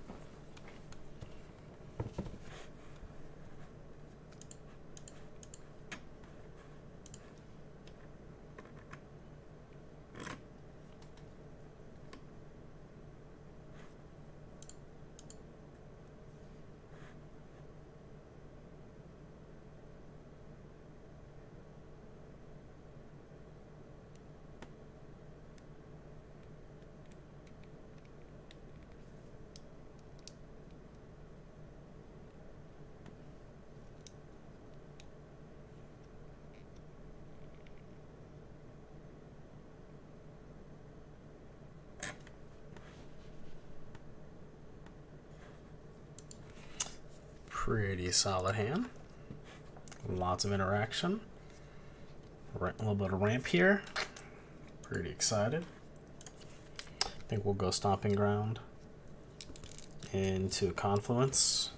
Pretty solid hand. Lots of interaction. A little bit of ramp here. Pretty excited. I think we'll go Stomping Ground into Confluence.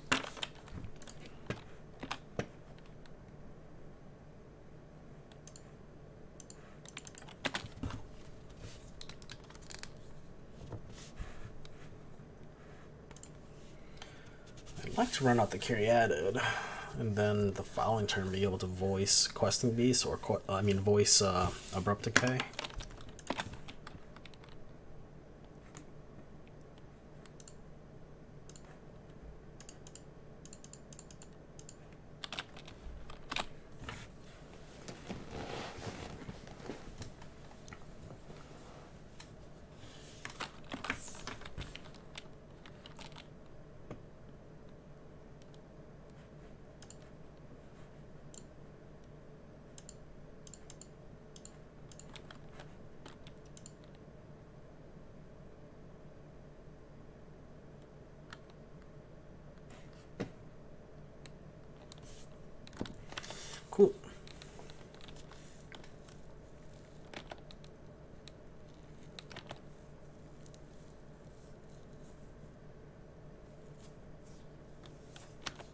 I'd like to run out the Caryatid, and then the following turn be able to voice Questing Beast, or I mean voice uh, Abrupt Decay.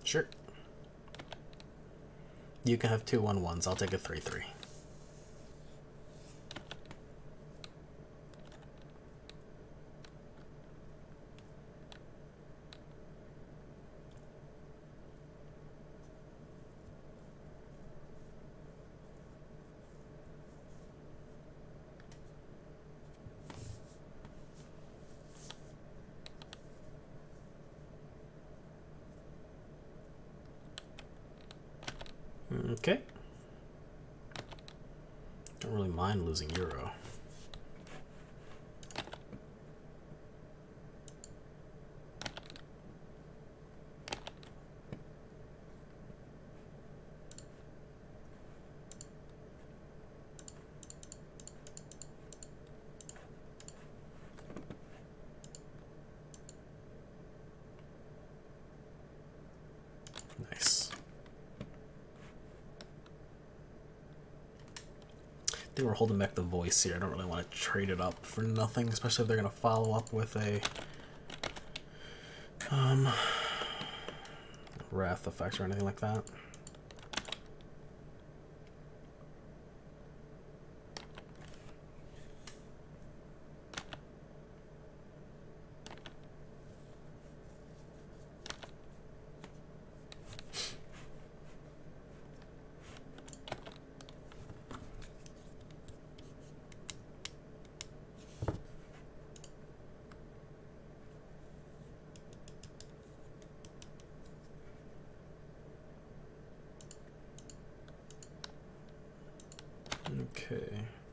Sure. You can have two one ones. I'll take a three three. Okay. Don't really mind losing Euro. Nice. I think we're holding back the voice here. I don't really want to trade it up for nothing, especially if they're going to follow up with a um, wrath effect or anything like that. Okay.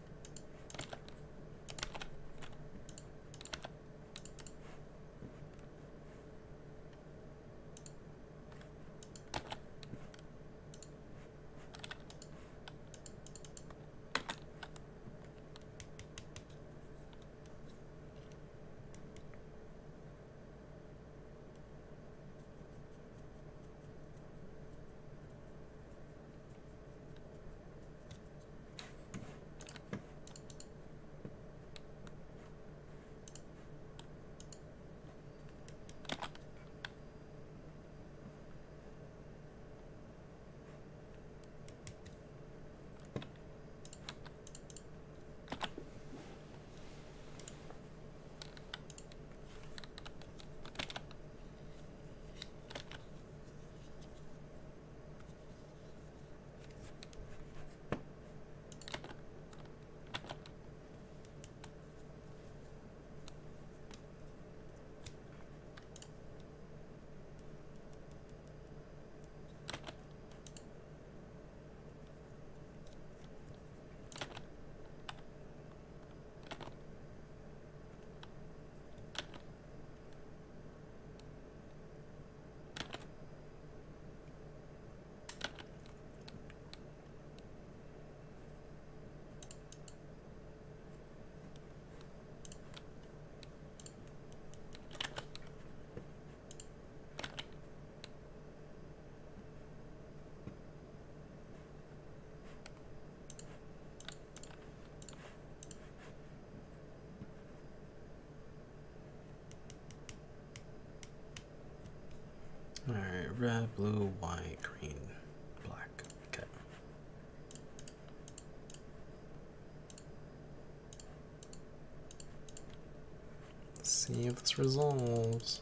Alright, red, blue, white, green, black. Okay. Let's see if this resolves.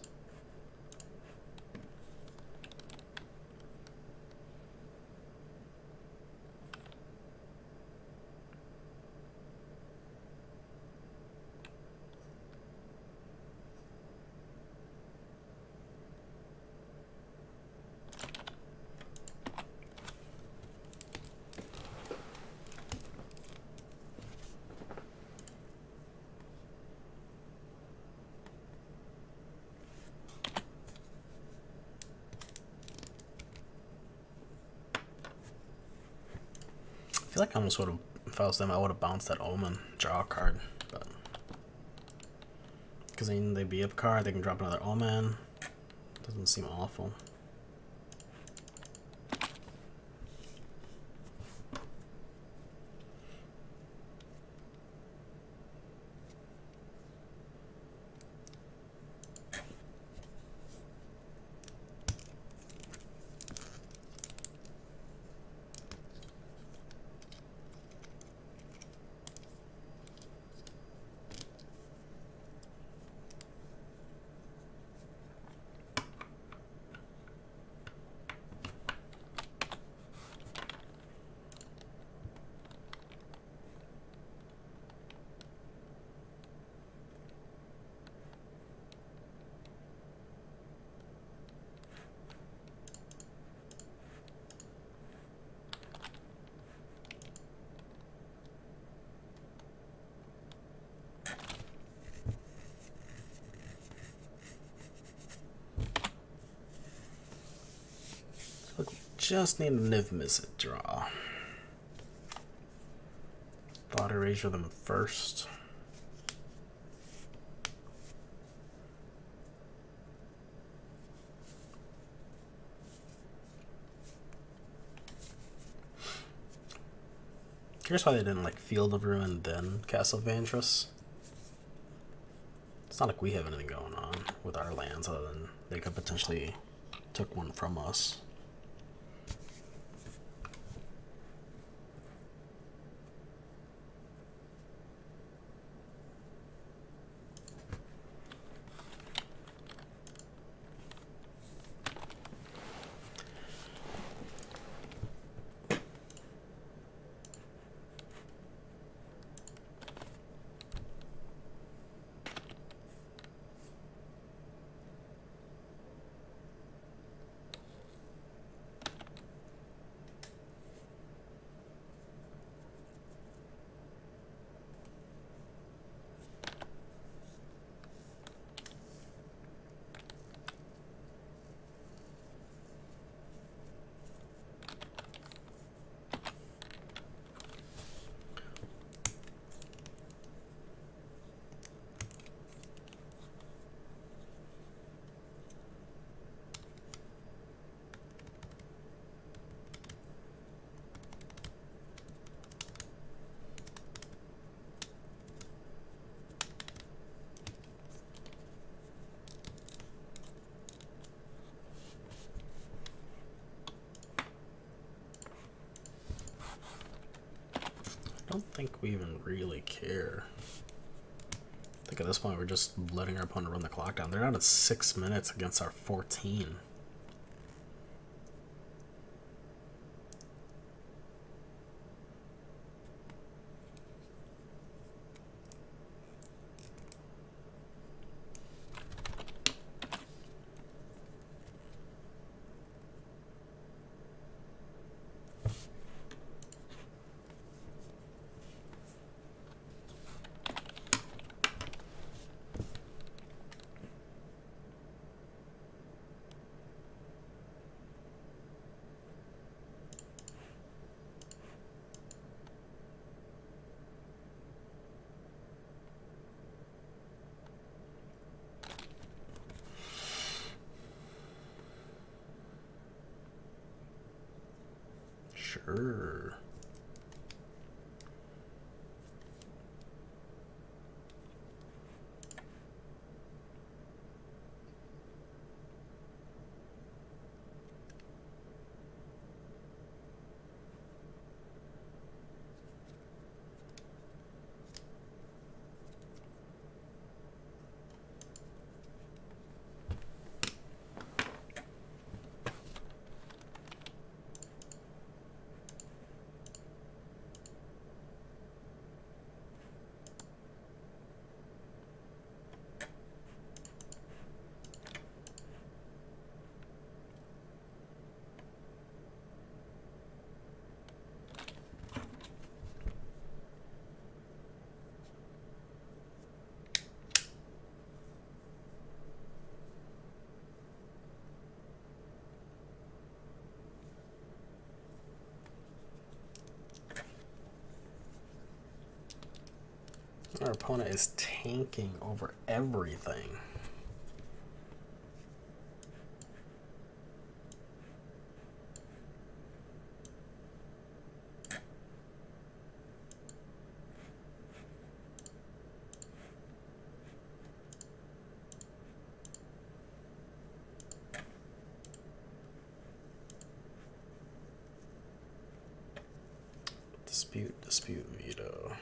I feel like I almost would have, if I was them, I would have bounced that Omen, draw a card, but because then they be up card, they can drop another Omen. Doesn't seem awful. just need a Niv Mizzet draw. Thought erasure them first. Curious why they didn't like Field of Ruin then Castle Vantress. It's not like we have anything going on with our lands other than they could potentially took one from us. I don't think we even really care. I think at this point we're just letting our opponent run the clock down. They're out at six minutes against our fourteen. Sure. Our opponent is tanking over everything. Dispute, dispute, veto.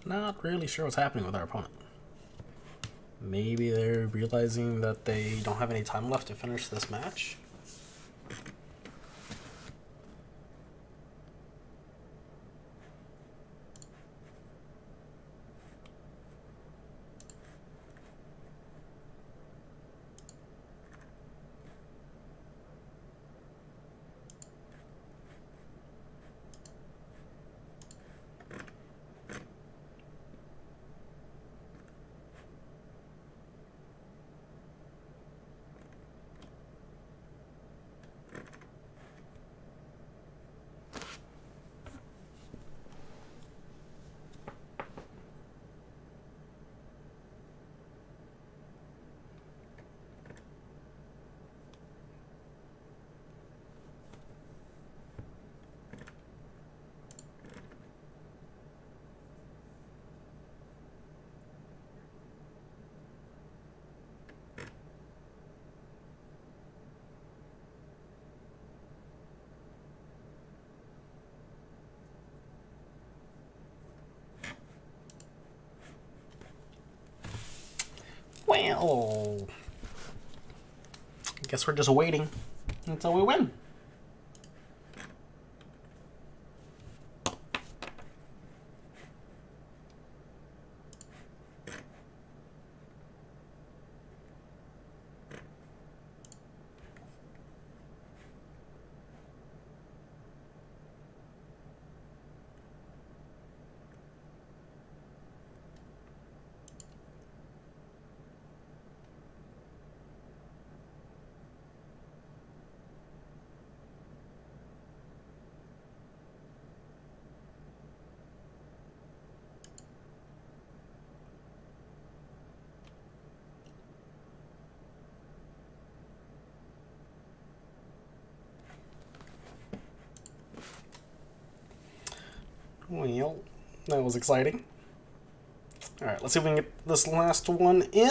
Not really sure what's happening with our opponent. Maybe they're realizing that they don't have any time left to finish this match. Well, I guess we're just waiting until we win. Well, that was exciting. All right, let's see if we can get this last one in.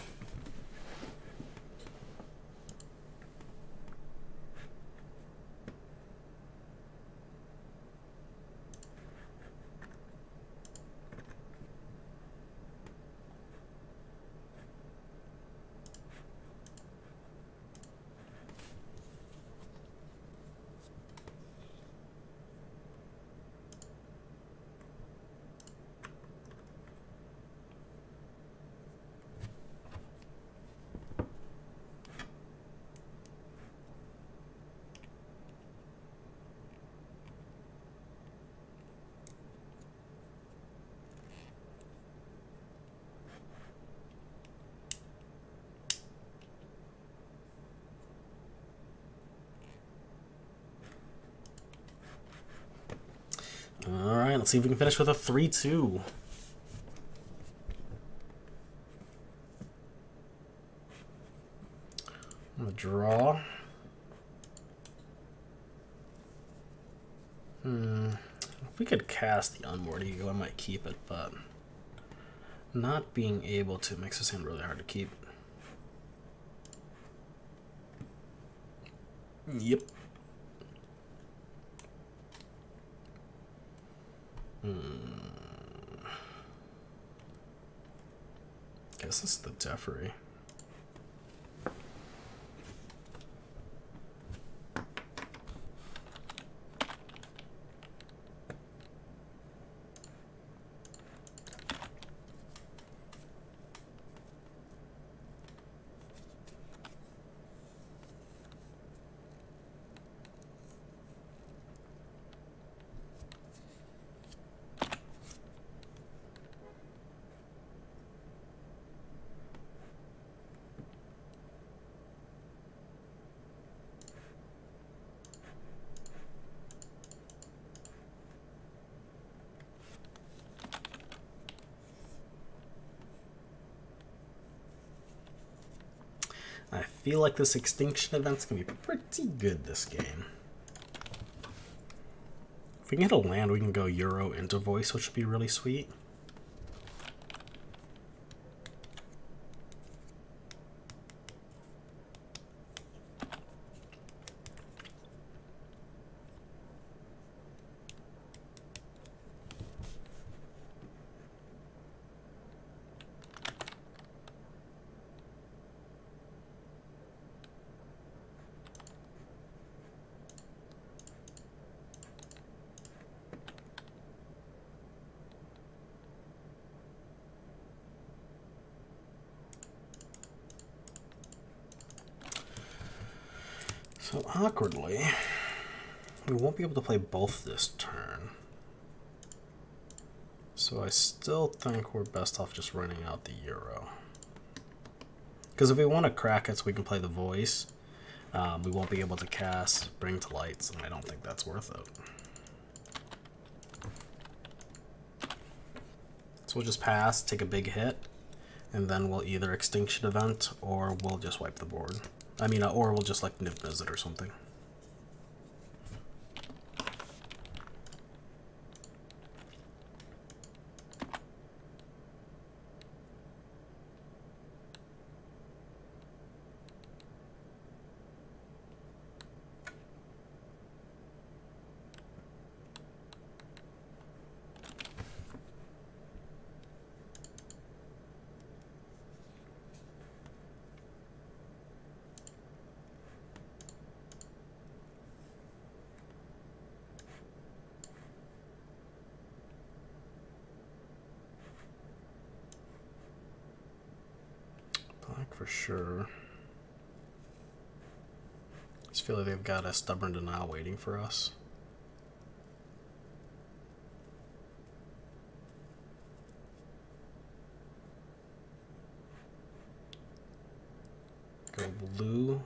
All right, let's see if we can finish with a three two. I'm gonna draw. Hmm. If we could cast the Unmoored Eagle, I might keep it, but not being able to makes this hand really hard to keep. Yep. Hmm. Guess this is the Teferi. I feel like this extinction event's gonna be pretty good this game. If we can hit a land, we can go Euro into voice, which would be really sweet. So awkwardly, we won't be able to play both this turn. So I still think we're best off just running out the Euro. Because if we want to crack it so we can play the voice, um, we won't be able to cast Bring to Lights, and I don't think that's worth it. So we'll just pass, take a big hit, and then we'll either Extinction Event or we'll just wipe the board. I mean, uh, or we'll just like Niv Mizzet or something. For sure. I just feel like they've got a Stubborn Denial waiting for us. Go blue.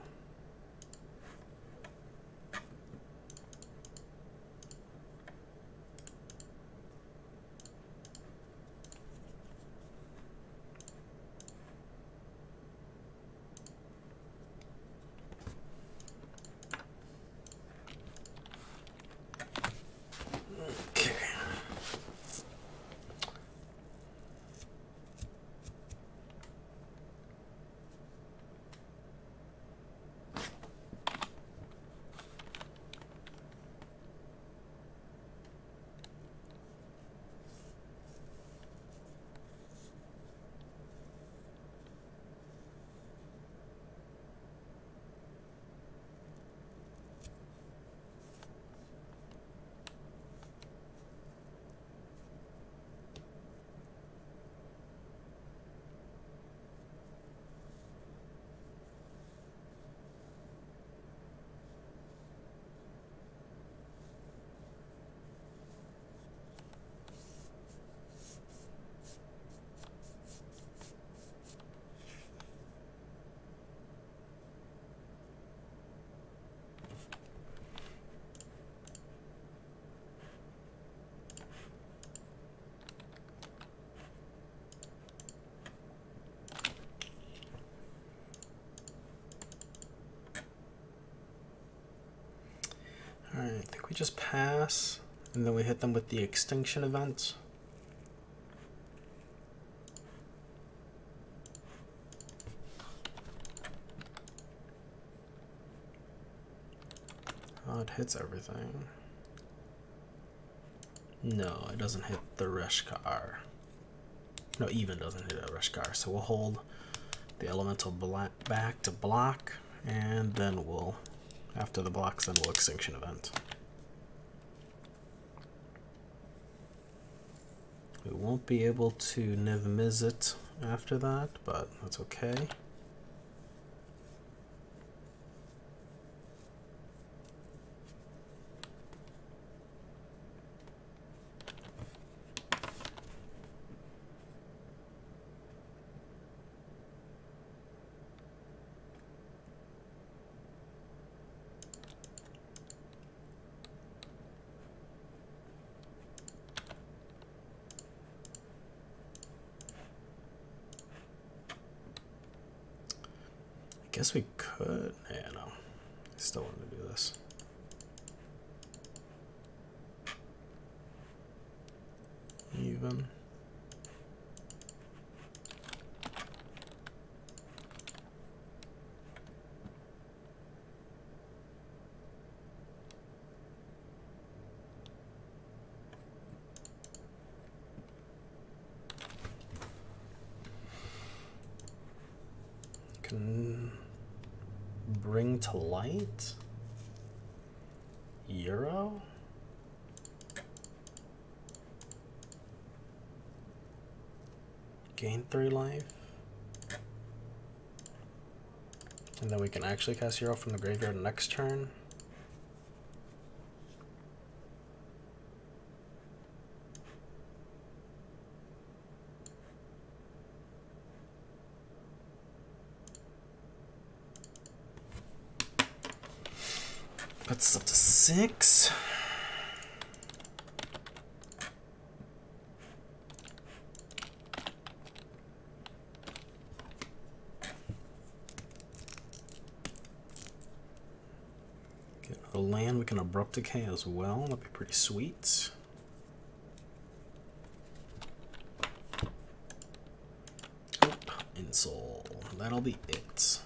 Alright, I think we just pass, and then we hit them with the Extinction Event. Oh, it hits everything. No, it doesn't hit the Reshkar. No, even doesn't hit a Reshkar. So we'll hold the Elemental black back to block, and then we'll, after the blocks, then we'll Extinction Event. We won't be able to Niv Mizzet after that, but that's okay. I guess we could. Yeah, no. I still want to do this. Even. Can bring to light Euro. Gain three life. And then we can actually cast Hero from the graveyard next turn. That's up to six. Get a land, we can Abrupt Decay as well. That'd be pretty sweet. Oop, Insole. That'll be it.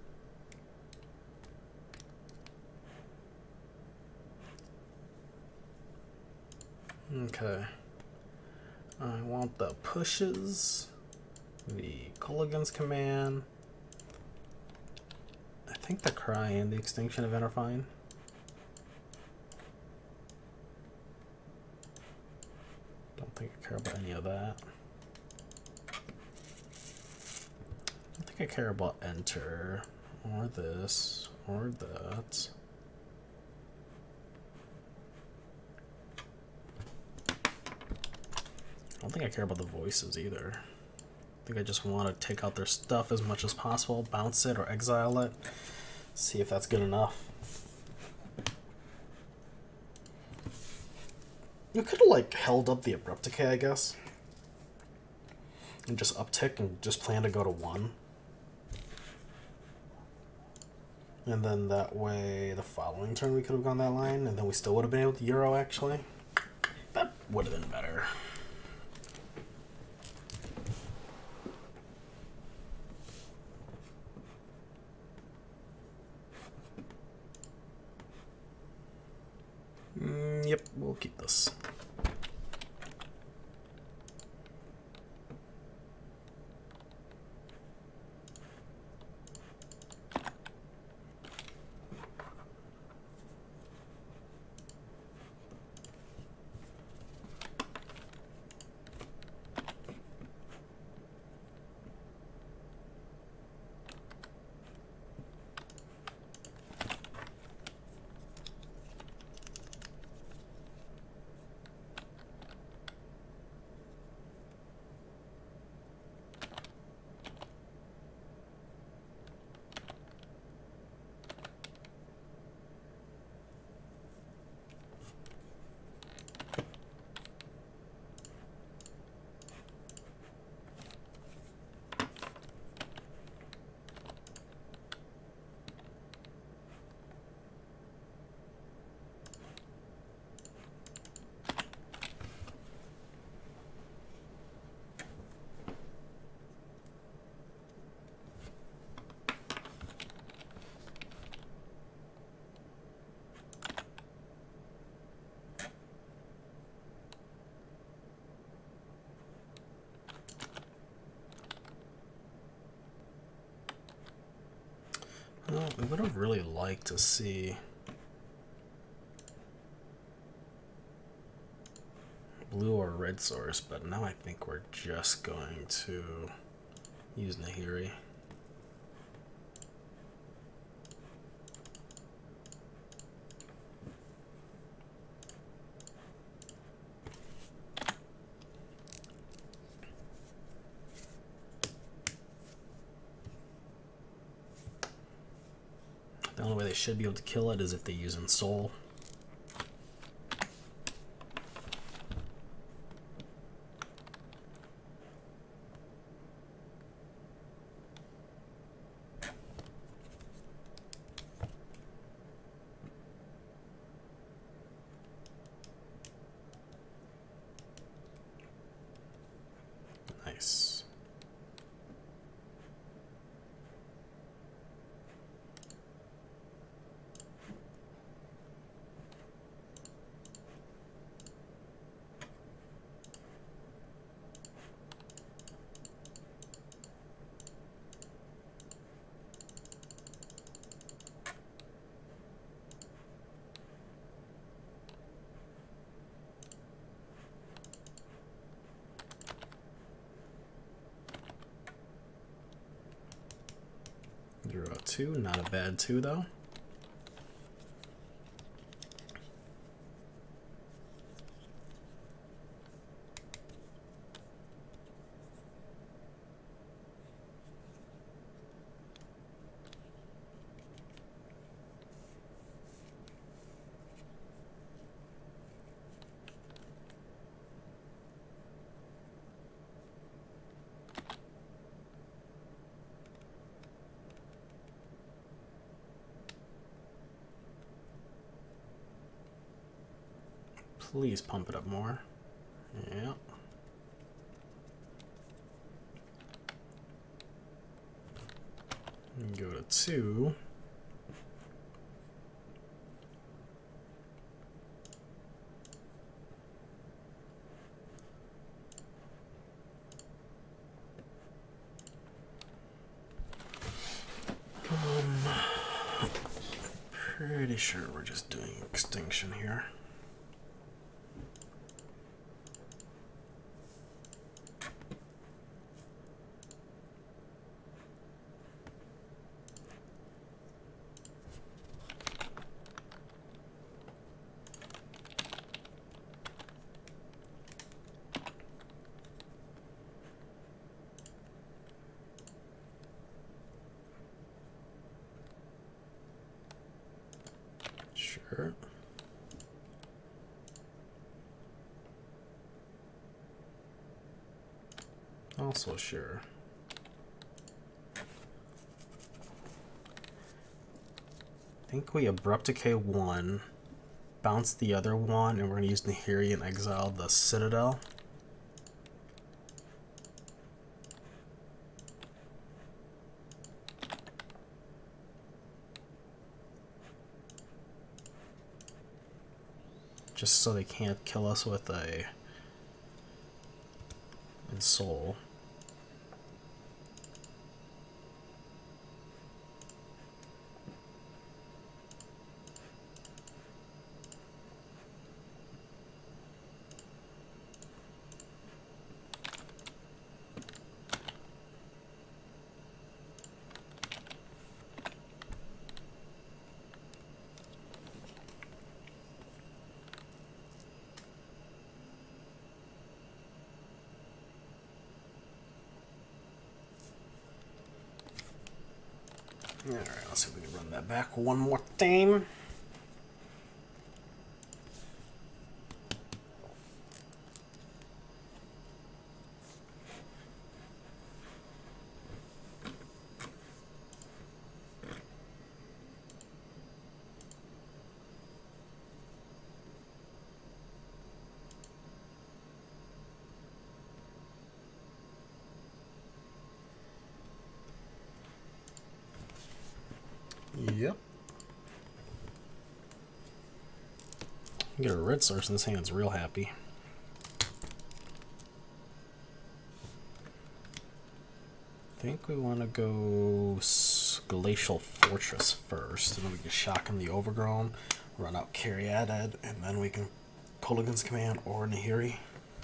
Okay. I want the pushes, the Culligan's Command, I think the Cry and the Extinction Event are fine. Don't think I care about any of that. I don't think I care about Enter, or this, or that. I don't think I care about the voices either. I think I just want to take out their stuff as much as possible, bounce it or exile it, see if that's good enough. You could have like held up the Abrupt Decay, I guess, and just uptick and just plan to go to one. And then that way the following turn we could have gone that line, and then we still would have been able to Euro actually. That would have been better. Mm, yep, we'll keep this. Well, we would have really liked to see blue or red source, but now I think we're just going to use Nahiri. The only way they should be able to kill it is if they use Insole. Nice. two, not a bad two though. Please pump it up more. Yeah. And go to two. Um, pretty sure we're just doing extinction here. Sure. Also sure. I think we abrupt decay one, bounce the other one, and we're gonna use Nahiri and exile the Citadel. Just so they can't kill us with a Ensoul. Alright, let's see if we can run that back one more time. Yep. Get a red source in this hand's real happy. I think we want to go Glacial Fortress first, and then we can shock him the Overgrown, run out Caryatid, and then we can Kolaghan's Command or Nahiri.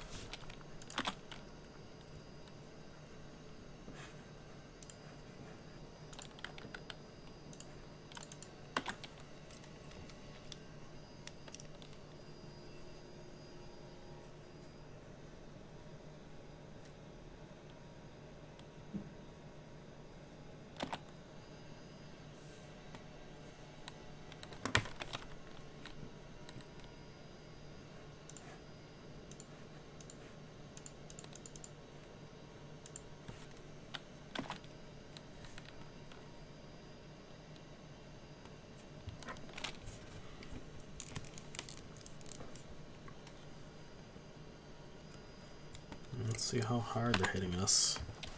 Let's see how hard they're hitting us.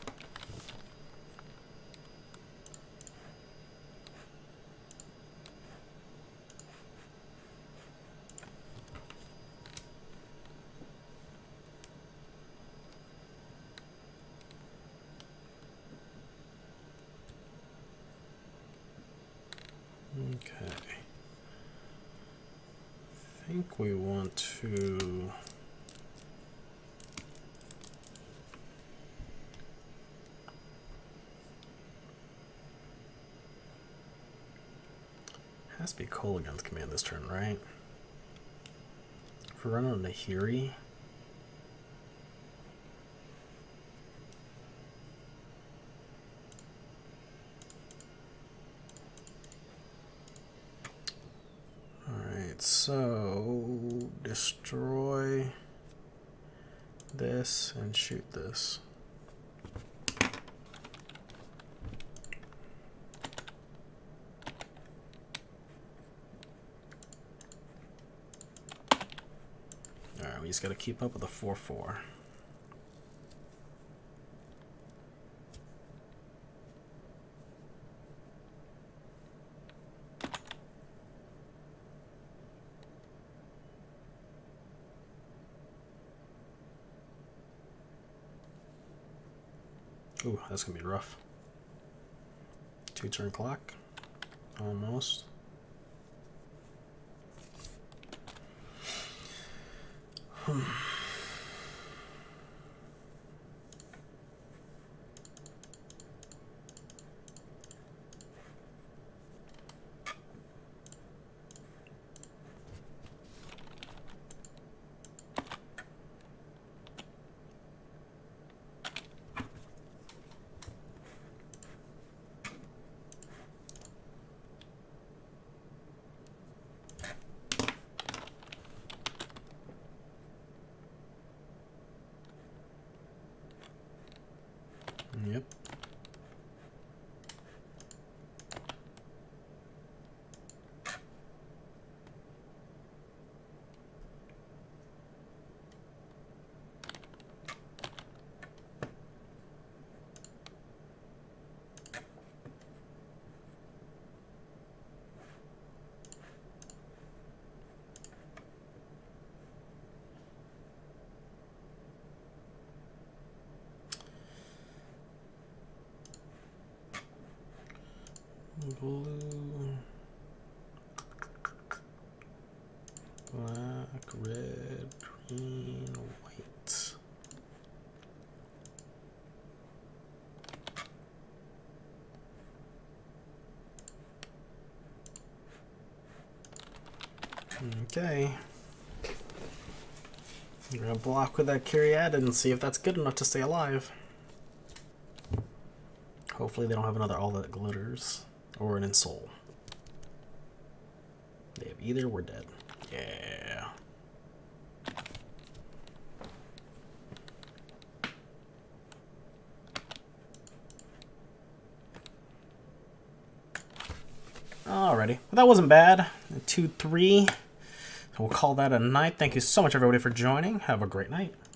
Okay. I think we want to Has to be Kolaghan's command this turn, right? If we're running on Nahiri. Alright, so destroy this and shoot this. Alright, we just gotta keep up with the four four. Ooh, that's gonna be rough. Two turn clock. Almost. Hmm. Yep. Blue, black, red, green, white. Okay. We're gonna block with that Kyriad and see if that's good enough to stay alive. Hopefully they don't have another All That Glitters. Or an Ensoul. They have either, we're dead. Yeah. Alrighty. Well, that wasn't bad. two three. We'll call that a night. Thank you so much, everybody, for joining. Have a great night.